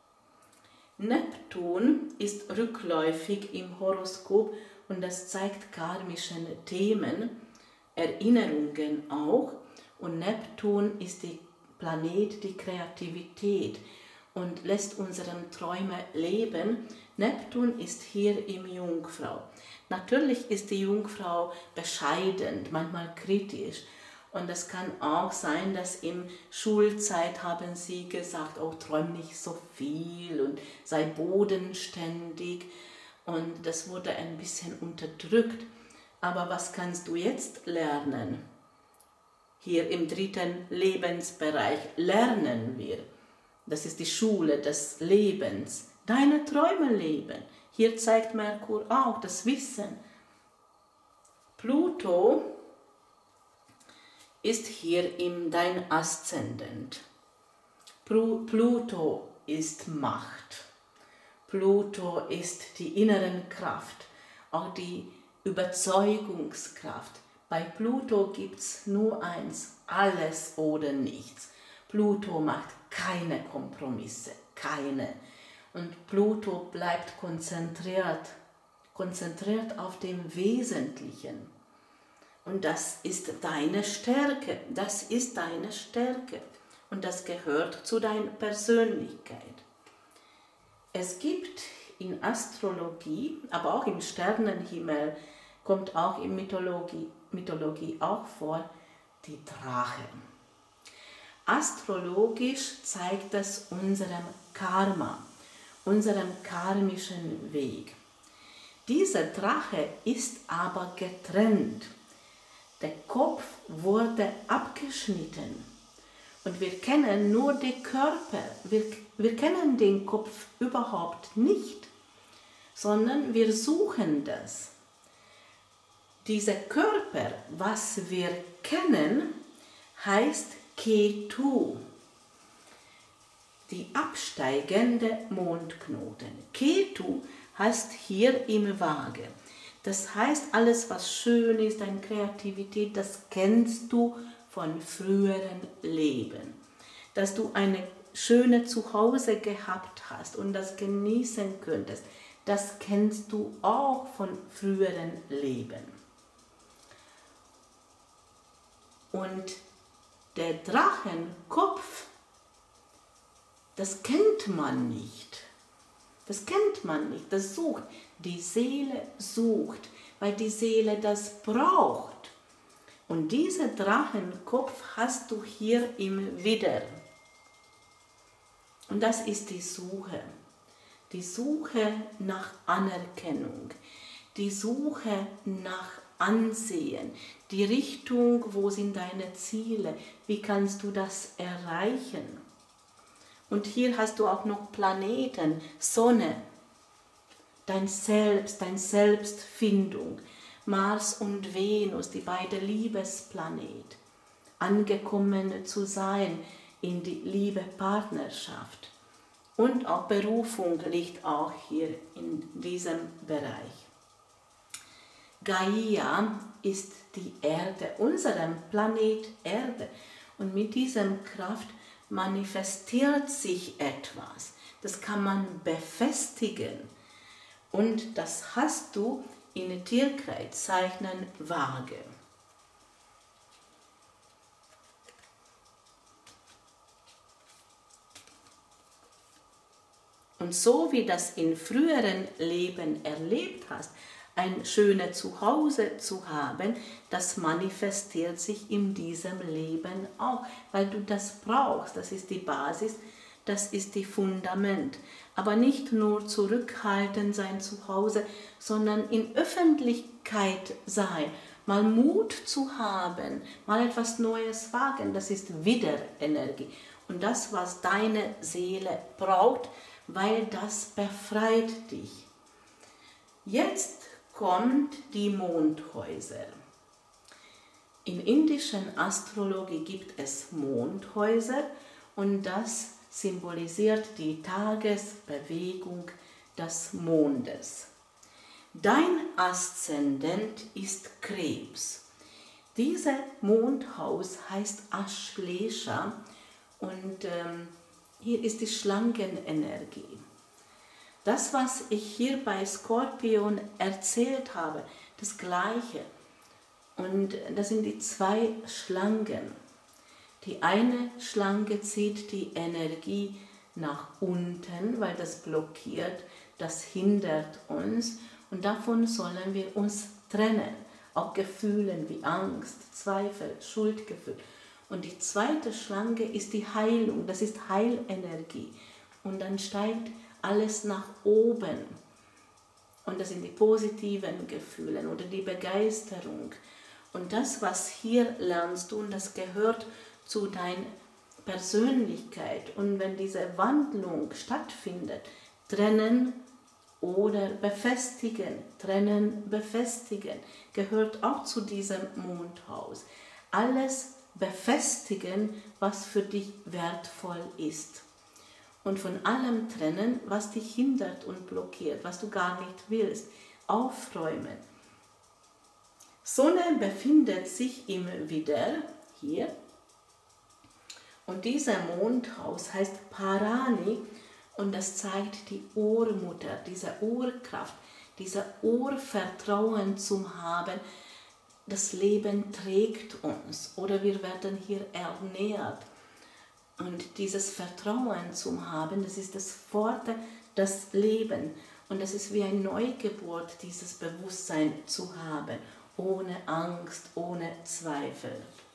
Neptun ist rückläufig im Horoskop und das zeigt karmische Themen, Erinnerungen auch. Und Neptun ist der Planet, die Kreativität und lässt unsere Träume leben. Neptun ist hier im Jungfrau. Natürlich ist die Jungfrau bescheiden, manchmal kritisch. Und es kann auch sein, dass in Schulzeit haben sie gesagt, oh, träum nicht so viel und sei bodenständig. Und das wurde ein bisschen unterdrückt. Aber was kannst du jetzt lernen? Hier im 3. Lebensbereich lernen wir. Das ist die Schule des Lebens. Deine Träume leben. Hier zeigt Merkur auch das Wissen. Pluto ist hier in dein Aszendent. Pluto ist Macht. Pluto ist die innere Kraft, auch die Überzeugungskraft. Bei Pluto gibt es nur eins, alles oder nichts. Pluto macht keine Kompromisse, keine. Und Pluto bleibt konzentriert auf dem Wesentlichen. Und das ist deine Stärke, Und das gehört zu deiner Persönlichkeit. Es gibt in Astrologie, aber auch im Sternenhimmel, kommt auch in Mythologie auch vor, die Drache. Astrologisch zeigt das unserem Karma, unserem karmischen Weg. Dieser Drache ist aber getrennt. Der Kopf wurde abgeschnitten Und wir kennen nur den Körper, wir kennen den Kopf überhaupt nicht, sondern wir suchen das. Dieser Körper, was wir kennen, heißt Ketu, die absteigende Mondknoten. Ketu heißt hier im Waage. Das heißt, alles, was schön ist, deine Kreativität, das kennst du von früheren Leben. Dass du eine schöne Zuhause gehabt hast und das genießen könntest, das kennst du auch von früheren Leben. Und der Drachenkopf, das kennt man nicht. Das kennt man nicht, das sucht. Die Seele sucht, weil die Seele das braucht. Und diesen Drachenkopf hast du hier im Widder. Und das ist die Suche. Die Suche nach Anerkennung. Die Suche nach Ansehen. Die Richtung, wo sind deine Ziele? Wie kannst du das erreichen? Und hier hast du auch noch Planeten, Sonne, dein Selbst, deine Selbstfindung, Mars und Venus, die beiden Liebesplanet, angekommen zu sein in die Liebe-Partnerschaft. Und auch Berufung liegt auch hier in diesem Bereich. Gaia ist die Erde, unserem Planet Erde. Und mit dieser Kraft manifestiert sich etwas. Das kann man befestigen. Und das hast du in Tierkreiszeichen Waage. Und so wie das in früheren Leben erlebt hast, ein schönes Zuhause zu haben, das manifestiert sich in diesem Leben auch, weil du das brauchst. Das ist die Basis, das ist die Fundament. Aber nicht nur zurückhaltend sein zu Hause, sondern in Öffentlichkeit sein, mal Mut zu haben, mal etwas Neues wagen, das ist Widderenergie. Und das, was deine Seele braucht, weil das befreit dich. Jetzt kommt die Mondhäuser. In indischen Astrologie gibt es Mondhäuser und das symbolisiert die Tagesbewegung des Mondes. Dein Aszendent ist Krebs. Dieses Mondhaus heißt Ashlesha und hier ist die Schlangenenergie. Das, was ich hier bei Skorpion erzählt habe, das Gleiche. Und das sind die zwei Schlangen. Die eine Schlange zieht die Energie nach unten, weil das blockiert, das hindert uns. Und davon sollen wir uns trennen. Auch Gefühlen wie Angst, Zweifel, Schuldgefühl. Und die zweite Schlange ist die Heilung, das ist Heilenergie. Und dann steigt alles nach oben. Und das sind die positiven Gefühle oder die Begeisterung. Und das, was hier lernst du, und das gehört zu deiner Persönlichkeit. Und wenn diese Wandlung stattfindet, trennen oder befestigen, trennen, befestigen, gehört auch zu diesem Mondhaus. Alles befestigen, was für dich wertvoll ist. Und von allem trennen, was dich hindert und blockiert, was du gar nicht willst. Aufräumen. Sonne befindet sich im Widder, hier. Und dieser Mondhaus heißt Parani und das zeigt die Urmutter, diese Urkraft, dieser Urvertrauen zu haben. Das Leben trägt uns oder wir werden hier ernährt. Und dieses Vertrauen zu haben, das ist das Pforte, das Leben. Und das ist wie eine Neugeburt, dieses Bewusstsein zu haben, ohne Angst, ohne Zweifel.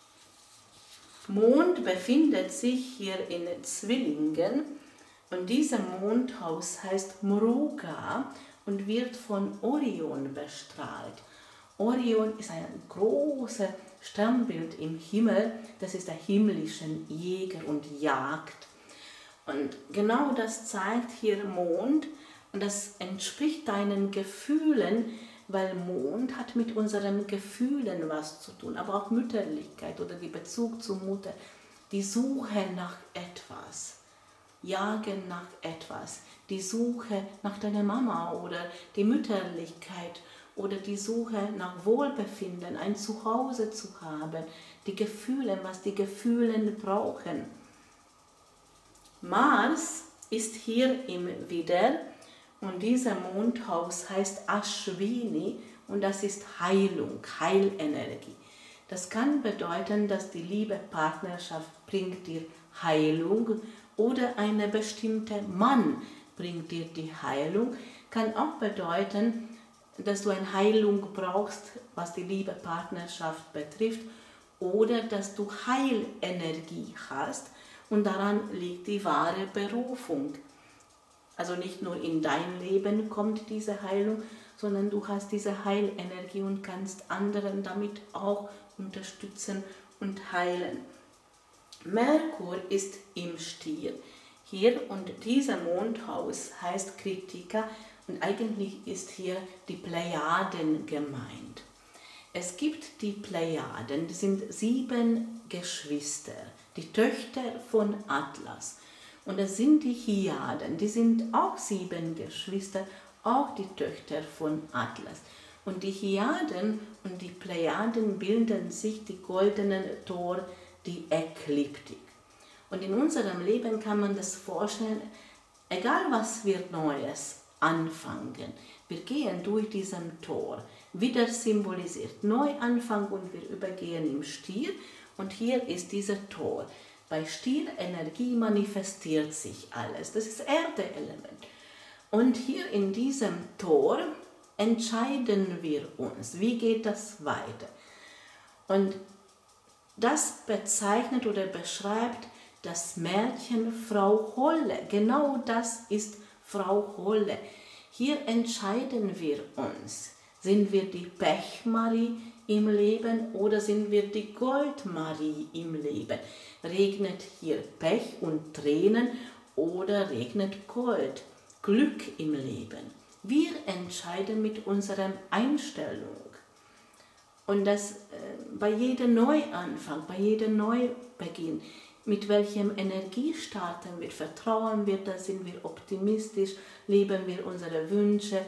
Mond befindet sich hier in Zwillingen und dieser Mondhaus heißt Mruga und wird von Orion bestrahlt. Orion ist ein großes Sternbild im Himmel, das ist der himmlische Jäger und Jagd. Und genau das zeigt hier Mond und das entspricht deinen Gefühlen, weil Mond hat mit unseren Gefühlen was zu tun, aber auch Mütterlichkeit oder die Bezug zur Mutter, die Suche nach etwas, Jagen nach etwas, die Suche nach deiner Mama oder die Mütterlichkeit oder die Suche nach Wohlbefinden, ein Zuhause zu haben, die Gefühle, was die Gefühle brauchen. Mars ist hier im Widder und dieser Mondhaus heißt Ashwini und das ist Heilung, Heilenergie. Das kann bedeuten, dass die liebe Partnerschaft bringt dir Heilung oder ein bestimmter Mann bringt dir die Heilung. Kann auch bedeuten, dass du eine Heilung brauchst, was die liebe Partnerschaft betrifft, oder dass du Heilenergie hast und daran liegt die wahre Berufung. Also nicht nur in dein Leben kommt diese Heilung, sondern du hast diese Heilenergie und kannst anderen damit auch unterstützen und heilen. Merkur ist im Stier hier und dieser Mondhaus heißt Kritika und eigentlich ist hier die Plejaden gemeint. Es gibt die Plejaden, das sind 7 Geschwister, die Töchter von Atlas. Und das sind die Hyaden, die sind auch 7 Geschwister, auch die Töchter von Atlas. Und die Hyaden und die Plejaden bilden sich die goldenen Tor, die Ekliptik. Und in unserem Leben kann man das vorstellen, egal was wir Neues anfangen, wir gehen durch diesen Tor, wieder symbolisiert Neuanfang und wir übergehen im Stier und hier ist dieser Tor. Bei Stierenergie manifestiert sich alles, das ist Erdeelement. Und hier in diesem Tor entscheiden wir uns, wie geht das weiter. Und das bezeichnet oder beschreibt das Märchen Frau Holle. Genau das ist Frau Holle. Hier entscheiden wir uns. Sind wir die Pechmarie im Leben oder sind wir die Goldmarie im Leben? Regnet hier Pech und Tränen oder regnet Gold, Glück im Leben? Wir entscheiden mit unserer Einstellung. Und das bei jedem Neuanfang, bei jedem Neubeginn, mit welchem Energie starten wir, vertrauen wir, da sind wir optimistisch, leben wir unsere Wünsche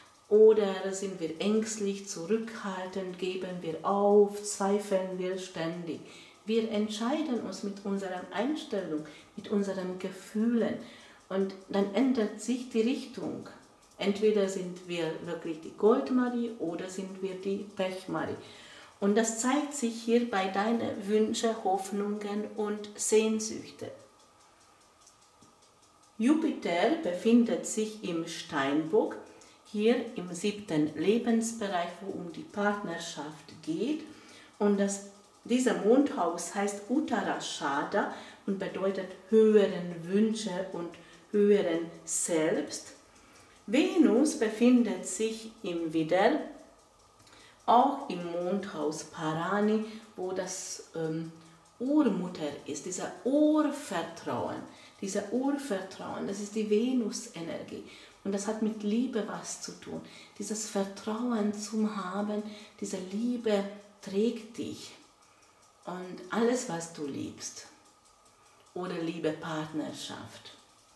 oder sind wir ängstlich, zurückhaltend, geben wir auf, zweifeln wir ständig. Wir entscheiden uns mit unserer Einstellung, mit unseren Gefühlen und dann ändert sich die Richtung. Entweder sind wir wirklich die Goldmarie oder sind wir die Pechmarie. Und das zeigt sich hier bei deinen Wünschen, Hoffnungen und Sehnsüchten. Jupiter befindet sich im Steinbock, hier im 7. Lebensbereich, wo um die Partnerschaft geht. Und dieser Mondhaus heißt Uttarashada und bedeutet höheren Wünsche und höheren Selbst. Venus befindet sich im Widder, auch im Mondhaus Parani, wo das Urmutter ist, dieser Urvertrauen, das ist die Venus-Energie. Und das hat mit Liebe was zu tun. Dieses Vertrauen zum Haben, diese Liebe trägt dich. Und alles, was du liebst. Oder liebe Partnerschaft.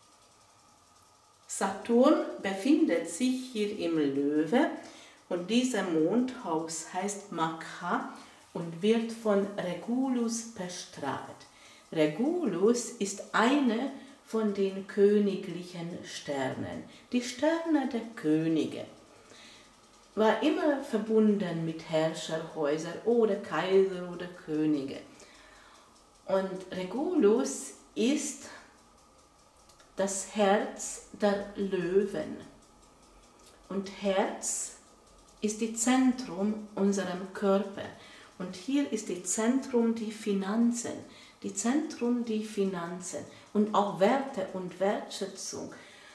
Saturn befindet sich hier im Löwe und dieser Mondhaus heißt Makha und wird von Regulus bestrahlt. Regulus ist eine von den königlichen Sternen, die Sterne der Könige. War immer verbunden mit Herrscherhäusern oder Kaiser oder Könige. Und Regulus ist das Herz der Löwen. Und Herz ist das Zentrum unserem Körper. Und hier ist das Zentrum die Finanzen. Und auch Werte und Wertschätzung.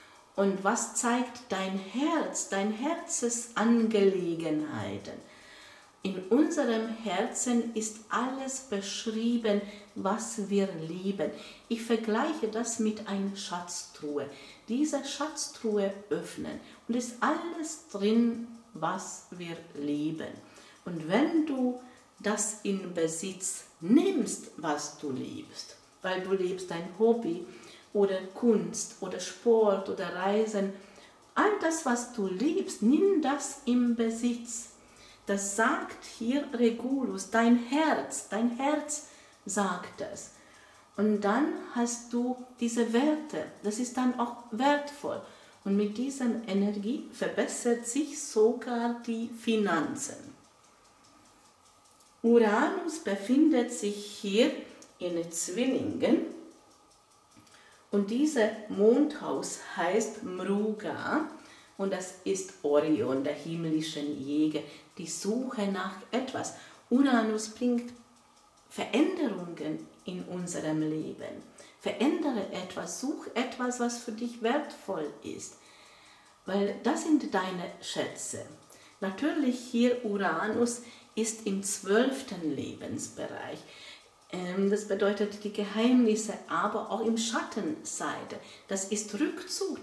Und was zeigt dein Herz, dein Herzensangelegenheiten? In unserem Herzen ist alles beschrieben, was wir lieben. Ich vergleiche das mit einer Schatztruhe. Diese Schatztruhe öffnen und ist alles drin, was wir lieben. Und wenn du das in Besitz nimmst, was du liebst, weil du liebst dein Hobby oder Kunst oder Sport oder Reisen, all das, was du liebst, nimm das in Besitz. Das sagt hier Regulus, dein Herz sagt es. Und dann hast du diese Werte, das ist dann auch wertvoll. Und mit dieser Energie verbessert sich sogar die Finanzen. Uranus befindet sich hier in Zwillingen und dieses Mondhaus heißt Mruga. Und das ist Orion, der himmlische Jäger, die Suche nach etwas. Uranus bringt Veränderungen in unserem Leben. Verändere etwas, such etwas, was für dich wertvoll ist. Weil das sind deine Schätze. Natürlich hier Uranus ist im 12. Lebensbereich. Das bedeutet die Geheimnisse, aber auch im Schattenseite. Das ist Rückzug.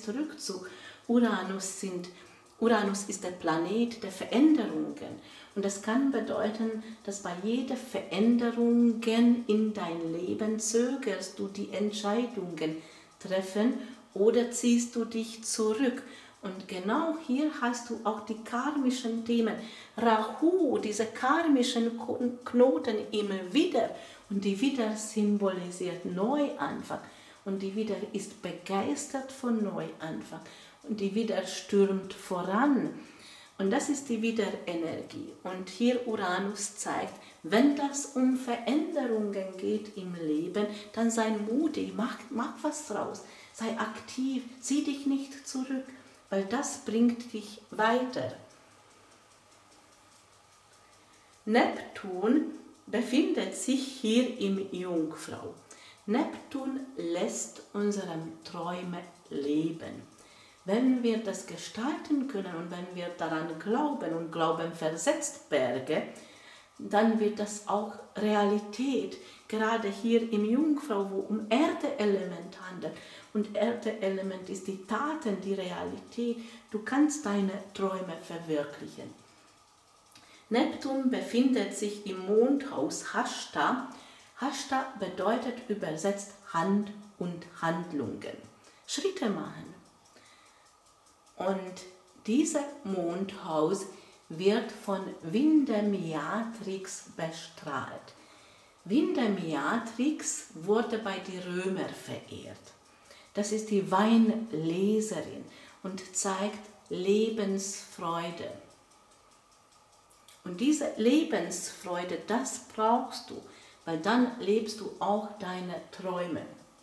Uranus ist der Planet der Veränderungen und das kann bedeuten, dass bei jeder Veränderung in dein Leben zögerst du die Entscheidungen treffen oder ziehst du dich zurück. Und genau hier hast du auch die karmischen Themen. Rahu, diese karmischen Knoten immer wieder und die Widder symbolisiert Neuanfang und die Widder ist begeistert von Neuanfang. Und die Widder stürmt voran. Und das ist die Widderenergie. Und hier Uranus zeigt, wenn das um Veränderungen geht im Leben, dann sei mutig, mach was draus, sei aktiv, zieh dich nicht zurück, weil das bringt dich weiter. Neptun befindet sich hier im Jungfrau. Neptun lässt unsere Träume leben. Wenn wir das gestalten können und wenn wir daran glauben und Glauben versetzt Berge, dann wird das auch Realität. Gerade hier im Jungfrau, wo um Erdeelement handelt. Und Erdeelement ist die Taten, die Realität. Du kannst deine Träume verwirklichen. Neptun befindet sich im Mondhaus Hashta. Hashta bedeutet übersetzt Hand und Handlungen. Schritte machen. Und dieses Mondhaus wird von Vindemiatrix bestrahlt. Vindemiatrix wurde bei den Römern verehrt. Das ist die Weinleserin und zeigt Lebensfreude. Und diese Lebensfreude, das brauchst du, weil dann lebst du auch deine Träume.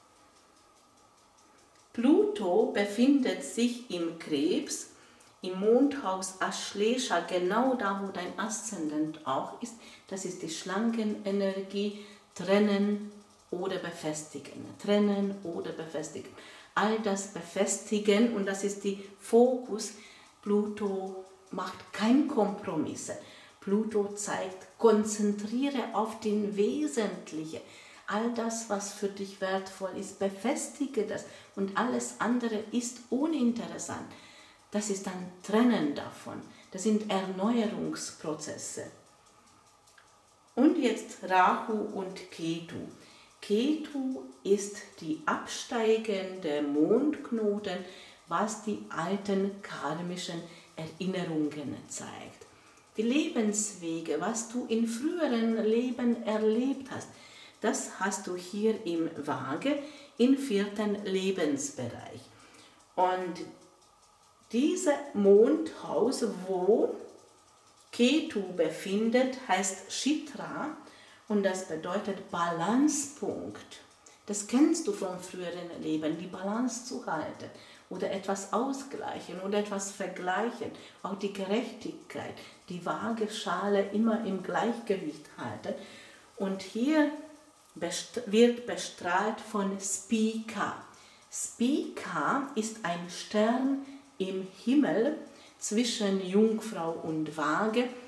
Pluto befindet sich im Krebs, im Mondhaus Aschlesha, genau da, wo dein Aszendent auch ist. Das ist die Schlangenenergie, trennen oder befestigen. Trennen oder befestigen. All das befestigen und das ist der Fokus. Pluto macht keine Kompromisse. Pluto zeigt, konzentriere auf den Wesentlichen. All das, was für dich wertvoll ist, befestige das und alles andere ist uninteressant. Das ist dann Trennen davon. Das sind Erneuerungsprozesse. Und jetzt Rahu und Ketu. Ketu ist die absteigende Mondknoten, was die alten karmischen Erinnerungen zeigt. Die Lebenswege, was du in früheren Leben erlebt hast, das hast du hier im Waage, im 4. Lebensbereich. Und dieses Mondhaus, wo Ketu befindet, heißt Chitra und das bedeutet Balancepunkt. Das kennst du vom früheren Leben, die Balance zu halten oder etwas ausgleichen oder etwas vergleichen. Auch die Gerechtigkeit, die Waageschale immer im Gleichgewicht halten. Und hier wird bestrahlt von Spica. Spica ist ein Stern im Himmel zwischen Jungfrau und Waage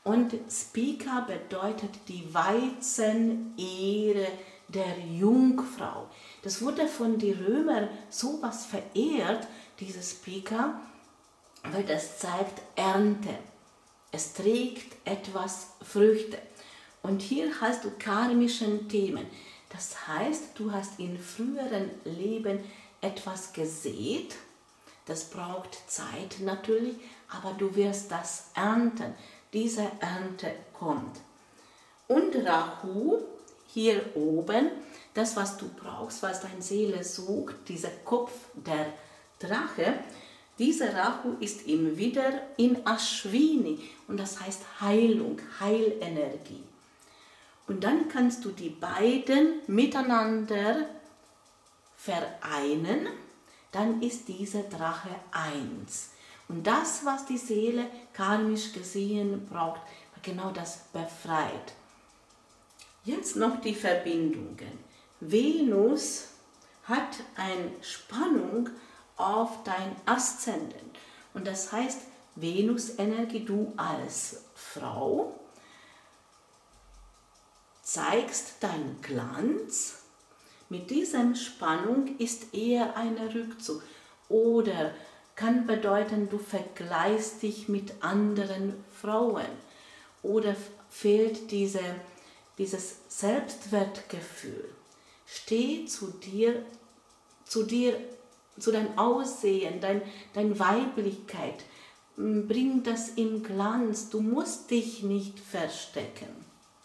Und Spica bedeutet die Weizenehre der Jungfrau. Das wurde von den Römern sowas verehrt, dieses Spica, weil das zeigt Ernte. Es trägt etwas Früchte. Und hier hast du karmischen Themen. Das heißt, du hast in früheren Leben etwas gesät. Das braucht Zeit natürlich, aber du wirst das ernten. Diese Ernte kommt. Und Rahu, hier oben, das, was du brauchst, was deine Seele sucht, dieser Kopf der Drache, dieser Rahu ist im Widder in Ashwini und das heißt Heilung, Heilenergie. Und dann kannst du die beiden miteinander vereinen, dann ist dieser Drache eins. Und das, was die Seele karmisch gesehen braucht, genau das befreit. Jetzt noch die Verbindungen. Venus hat eine Spannung auf dein Aszendent. Und das heißt, Venus-Energie, du als Frau, zeigst deinen Glanz. Mit dieser Spannung ist eher ein Rückzug oder kann bedeuten, du vergleichst dich mit anderen Frauen oder fehlt dieses Selbstwertgefühl. Steh zu deinem Aussehen, deine Weiblichkeit, bring das in Glanz, du musst dich nicht verstecken.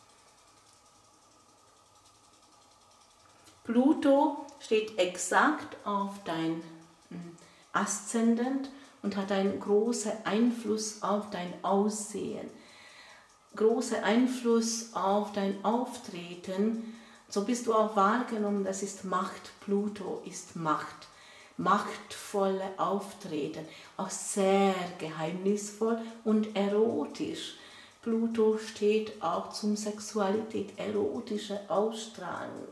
Pluto steht exakt auf dein Aszendent und hat einen großen Einfluss auf dein Aussehen, großen Einfluss auf dein Auftreten. So bist du auch wahrgenommen, das ist Macht. Pluto ist Macht, machtvolle Auftreten, auch sehr geheimnisvoll und erotisch. Pluto steht auch zum Sexualität, erotische Ausstrahlung.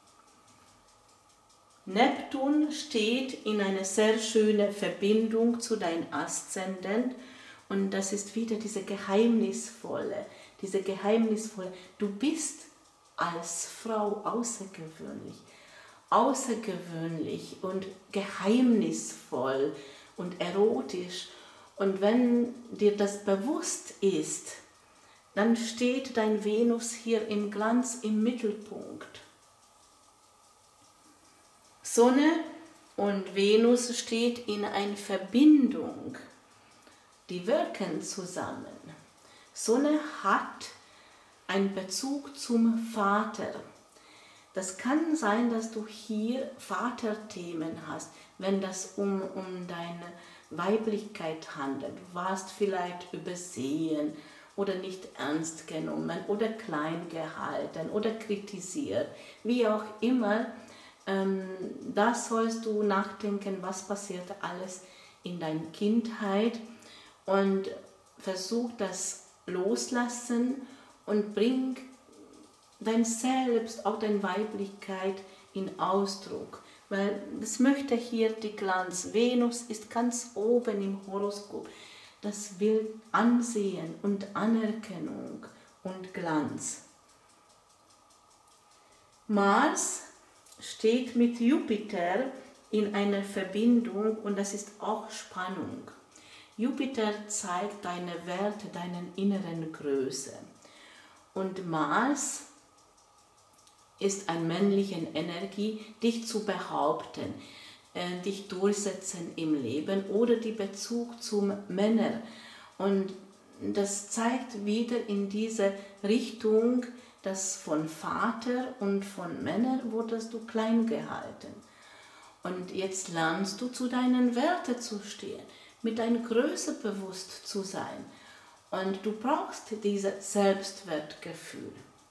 Neptun steht in einer sehr schönen Verbindung zu deinem Aszendent und das ist wieder diese geheimnisvolle, du bist als Frau außergewöhnlich und geheimnisvoll und erotisch und wenn dir das bewusst ist, dann steht dein Venus hier im Glanz im Mittelpunkt. Sonne und Venus steht in einer Verbindung, die wirken zusammen. Sonne hat einen Bezug zum Vater. Das kann sein, dass du hier Vaterthemen hast, wenn das um deine Weiblichkeit handelt. Du warst vielleicht übersehen oder nicht ernst genommen oder klein gehalten oder kritisiert, wie auch immer. Da sollst du nachdenken, was passiert alles in deiner Kindheit und versuch das loslassen und bring dein Selbst, auch deine Weiblichkeit in Ausdruck, weil das möchte hier die Glanz. Venus ist ganz oben im Horoskop, das will Ansehen und Anerkennung und Glanz. Mars steht mit Jupiter in einer Verbindung und das ist auch Spannung. Jupiter zeigt deine Werte, deine inneren Größe. Und Mars ist eine männliche Energie, dich zu behaupten, dich durchsetzen im Leben oder die Bezug zum Männer. Und das zeigt wieder in diese Richtung, dass von Vater und von Männern wurdest du klein gehalten. Und jetzt lernst du zu deinen Werten zu stehen, mit deiner Größe bewusst zu sein. Und du brauchst dieses Selbstwertgefühl.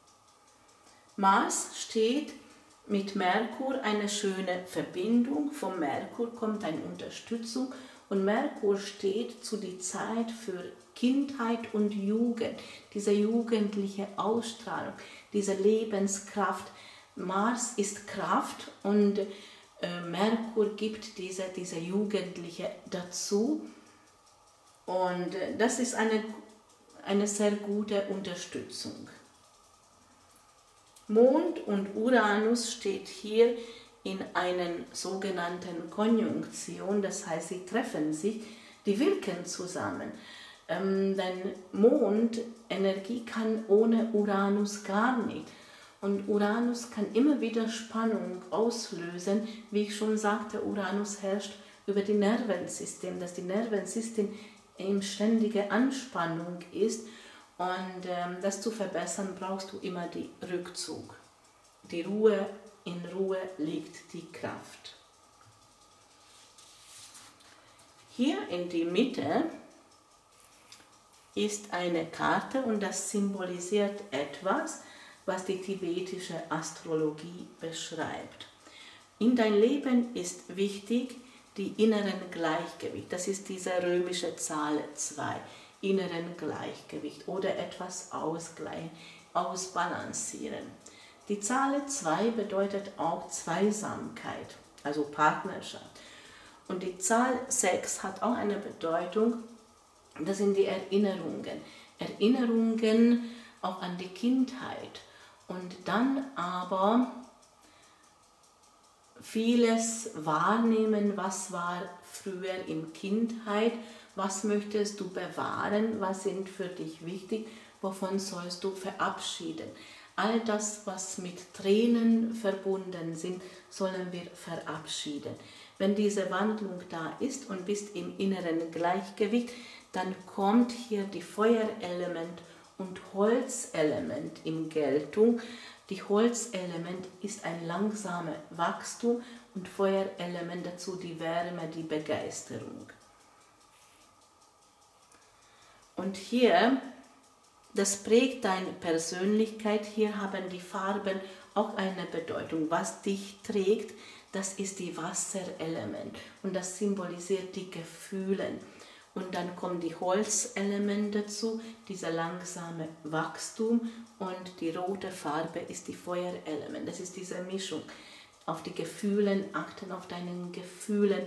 Mars steht mit Merkur eine schöne Verbindung. Vom Merkur kommt eine Unterstützung und Merkur steht zu der Zeit für Kindheit und Jugend, diese jugendliche Ausstrahlung, diese Lebenskraft. Mars ist Kraft und Merkur gibt diese Jugendliche dazu. Und das ist eine eine sehr gute Unterstützung. Mond und Uranus steht hier in einer sogenannten Konjunktion, das heißt, sie treffen sich, die wirken zusammen. Denn Mondenergie kann ohne Uranus gar nicht. Und Uranus kann immer wieder Spannung auslösen. Wie ich schon sagte, Uranus herrscht über das Nervensystem, dass das Nervensystem in ständiger Anspannung ist. Und das zu verbessern, brauchst du immer den Rückzug. Die Ruhe, in Ruhe liegt die Kraft. Hier in die Mitte ist eine Karte und das symbolisiert etwas, was die tibetische Astrologie beschreibt. In dein Leben ist wichtig die inneren Gleichgewicht. Das ist diese römische Zahl 2. Inneren Gleichgewicht oder etwas ausgleichen, ausbalancieren. Die Zahl 2 bedeutet auch Zweisamkeit, also Partnerschaft. Und die Zahl 6 hat auch eine Bedeutung, das sind die Erinnerungen. Erinnerungen auch an die Kindheit. Und dann aber vieles wahrnehmen, was war früher in Kindheit, was möchtest du bewahren, was sind für dich wichtig, wovon sollst du verabschieden. All das, was mit Tränen verbunden sind, sollen wir verabschieden. Wenn diese Wandlung da ist und bist im inneren Gleichgewicht, dann kommt hier die Feuerelement und Holzelement in Geltung. Die Holzelement ist ein langsames Wachstum und Feuerelement dazu die Wärme, die Begeisterung. Und hier, das prägt deine Persönlichkeit, hier haben die Farben auch eine Bedeutung. Was dich trägt, das ist die Wasserelement und das symbolisiert die Gefühle. Und dann kommt die Holzelement dazu, dieser langsame Wachstum und die rote Farbe ist die Feuerelement. Das ist diese Mischung. Auf die Gefühle achten, auf deinen Gefühlen,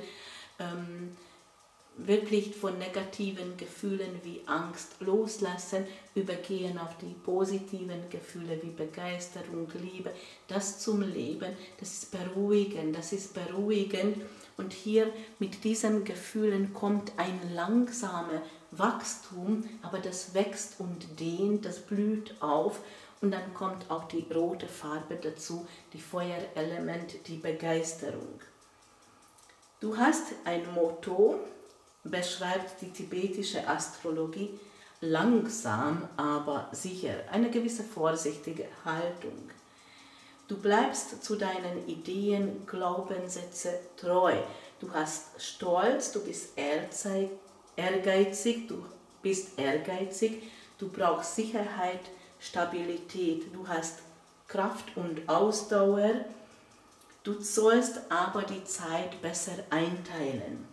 wirklich von negativen Gefühlen wie Angst loslassen, übergehen auf die positiven Gefühle wie Begeisterung, Liebe, das zum Leben, das ist beruhigend und hier mit diesen Gefühlen kommt ein langsames Wachstum, aber das wächst und dehnt, das blüht auf und dann kommt auch die rote Farbe dazu, die Feuerelement, die Begeisterung. Du hast ein Motto, beschreibt die tibetische Astrologie, langsam, aber sicher, eine gewisse vorsichtige Haltung. Du bleibst zu deinen Ideen, Glaubenssätze treu. Du hast Stolz, du bist ehrgeizig, du brauchst Sicherheit, Stabilität, du hast Kraft und Ausdauer, du sollst aber die Zeit besser einteilen.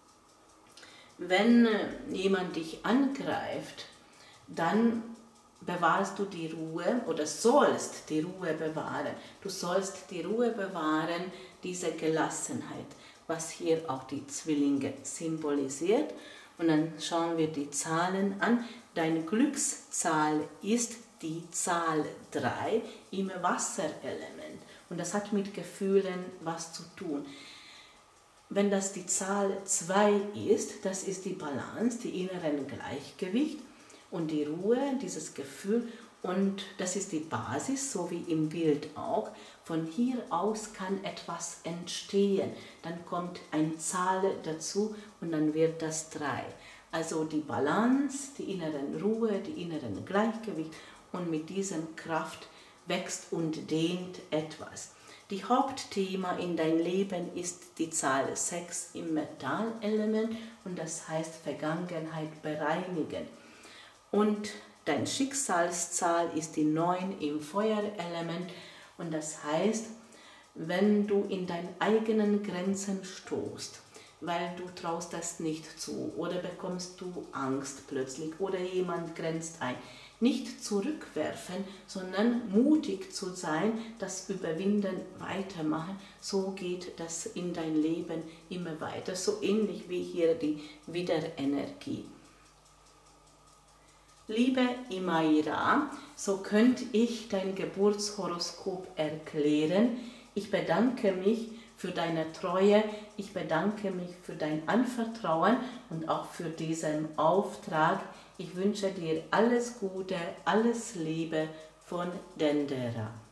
Wenn jemand dich angreift, dann bewahrst du die Ruhe oder sollst die Ruhe bewahren. Du sollst die Ruhe bewahren, diese Gelassenheit, was hier auch die Zwillinge symbolisiert. Und dann schauen wir die Zahlen an. Deine Glückszahl ist die Zahl 3 im Wasserelement. Und das hat mit Gefühlen was zu tun. Wenn das die Zahl 2 ist, das ist die Balance, die inneren Gleichgewicht und die Ruhe, dieses Gefühl und das ist die Basis, so wie im Bild auch. Von hier aus kann etwas entstehen, dann kommt eine Zahl dazu und dann wird das 3. Also die Balance, die inneren Ruhe, die inneren Gleichgewicht und mit diesem Kraft wächst und dehnt etwas. Die Hauptthema in dein Leben ist die Zahl 6 im Metallelement und das heißt Vergangenheit bereinigen. Und dein Schicksalszahl ist die 9 im Feuerelement und das heißt, wenn du in deine eigenen Grenzen stoßt, weil du traust das nicht zu oder bekommst du Angst plötzlich oder jemand grenzt ein, nicht zurückwerfen, sondern mutig zu sein, das Überwinden weitermachen. So geht das in dein Leben immer weiter, so ähnlich wie hier die Widerenergie. Liebe Imaira, so könnte ich dein Geburtshoroskop erklären. Ich bedanke mich für deine Treue, ich bedanke mich für dein Anvertrauen und auch für diesen Auftrag. Ich wünsche dir alles Gute, alles Liebe von Dendera.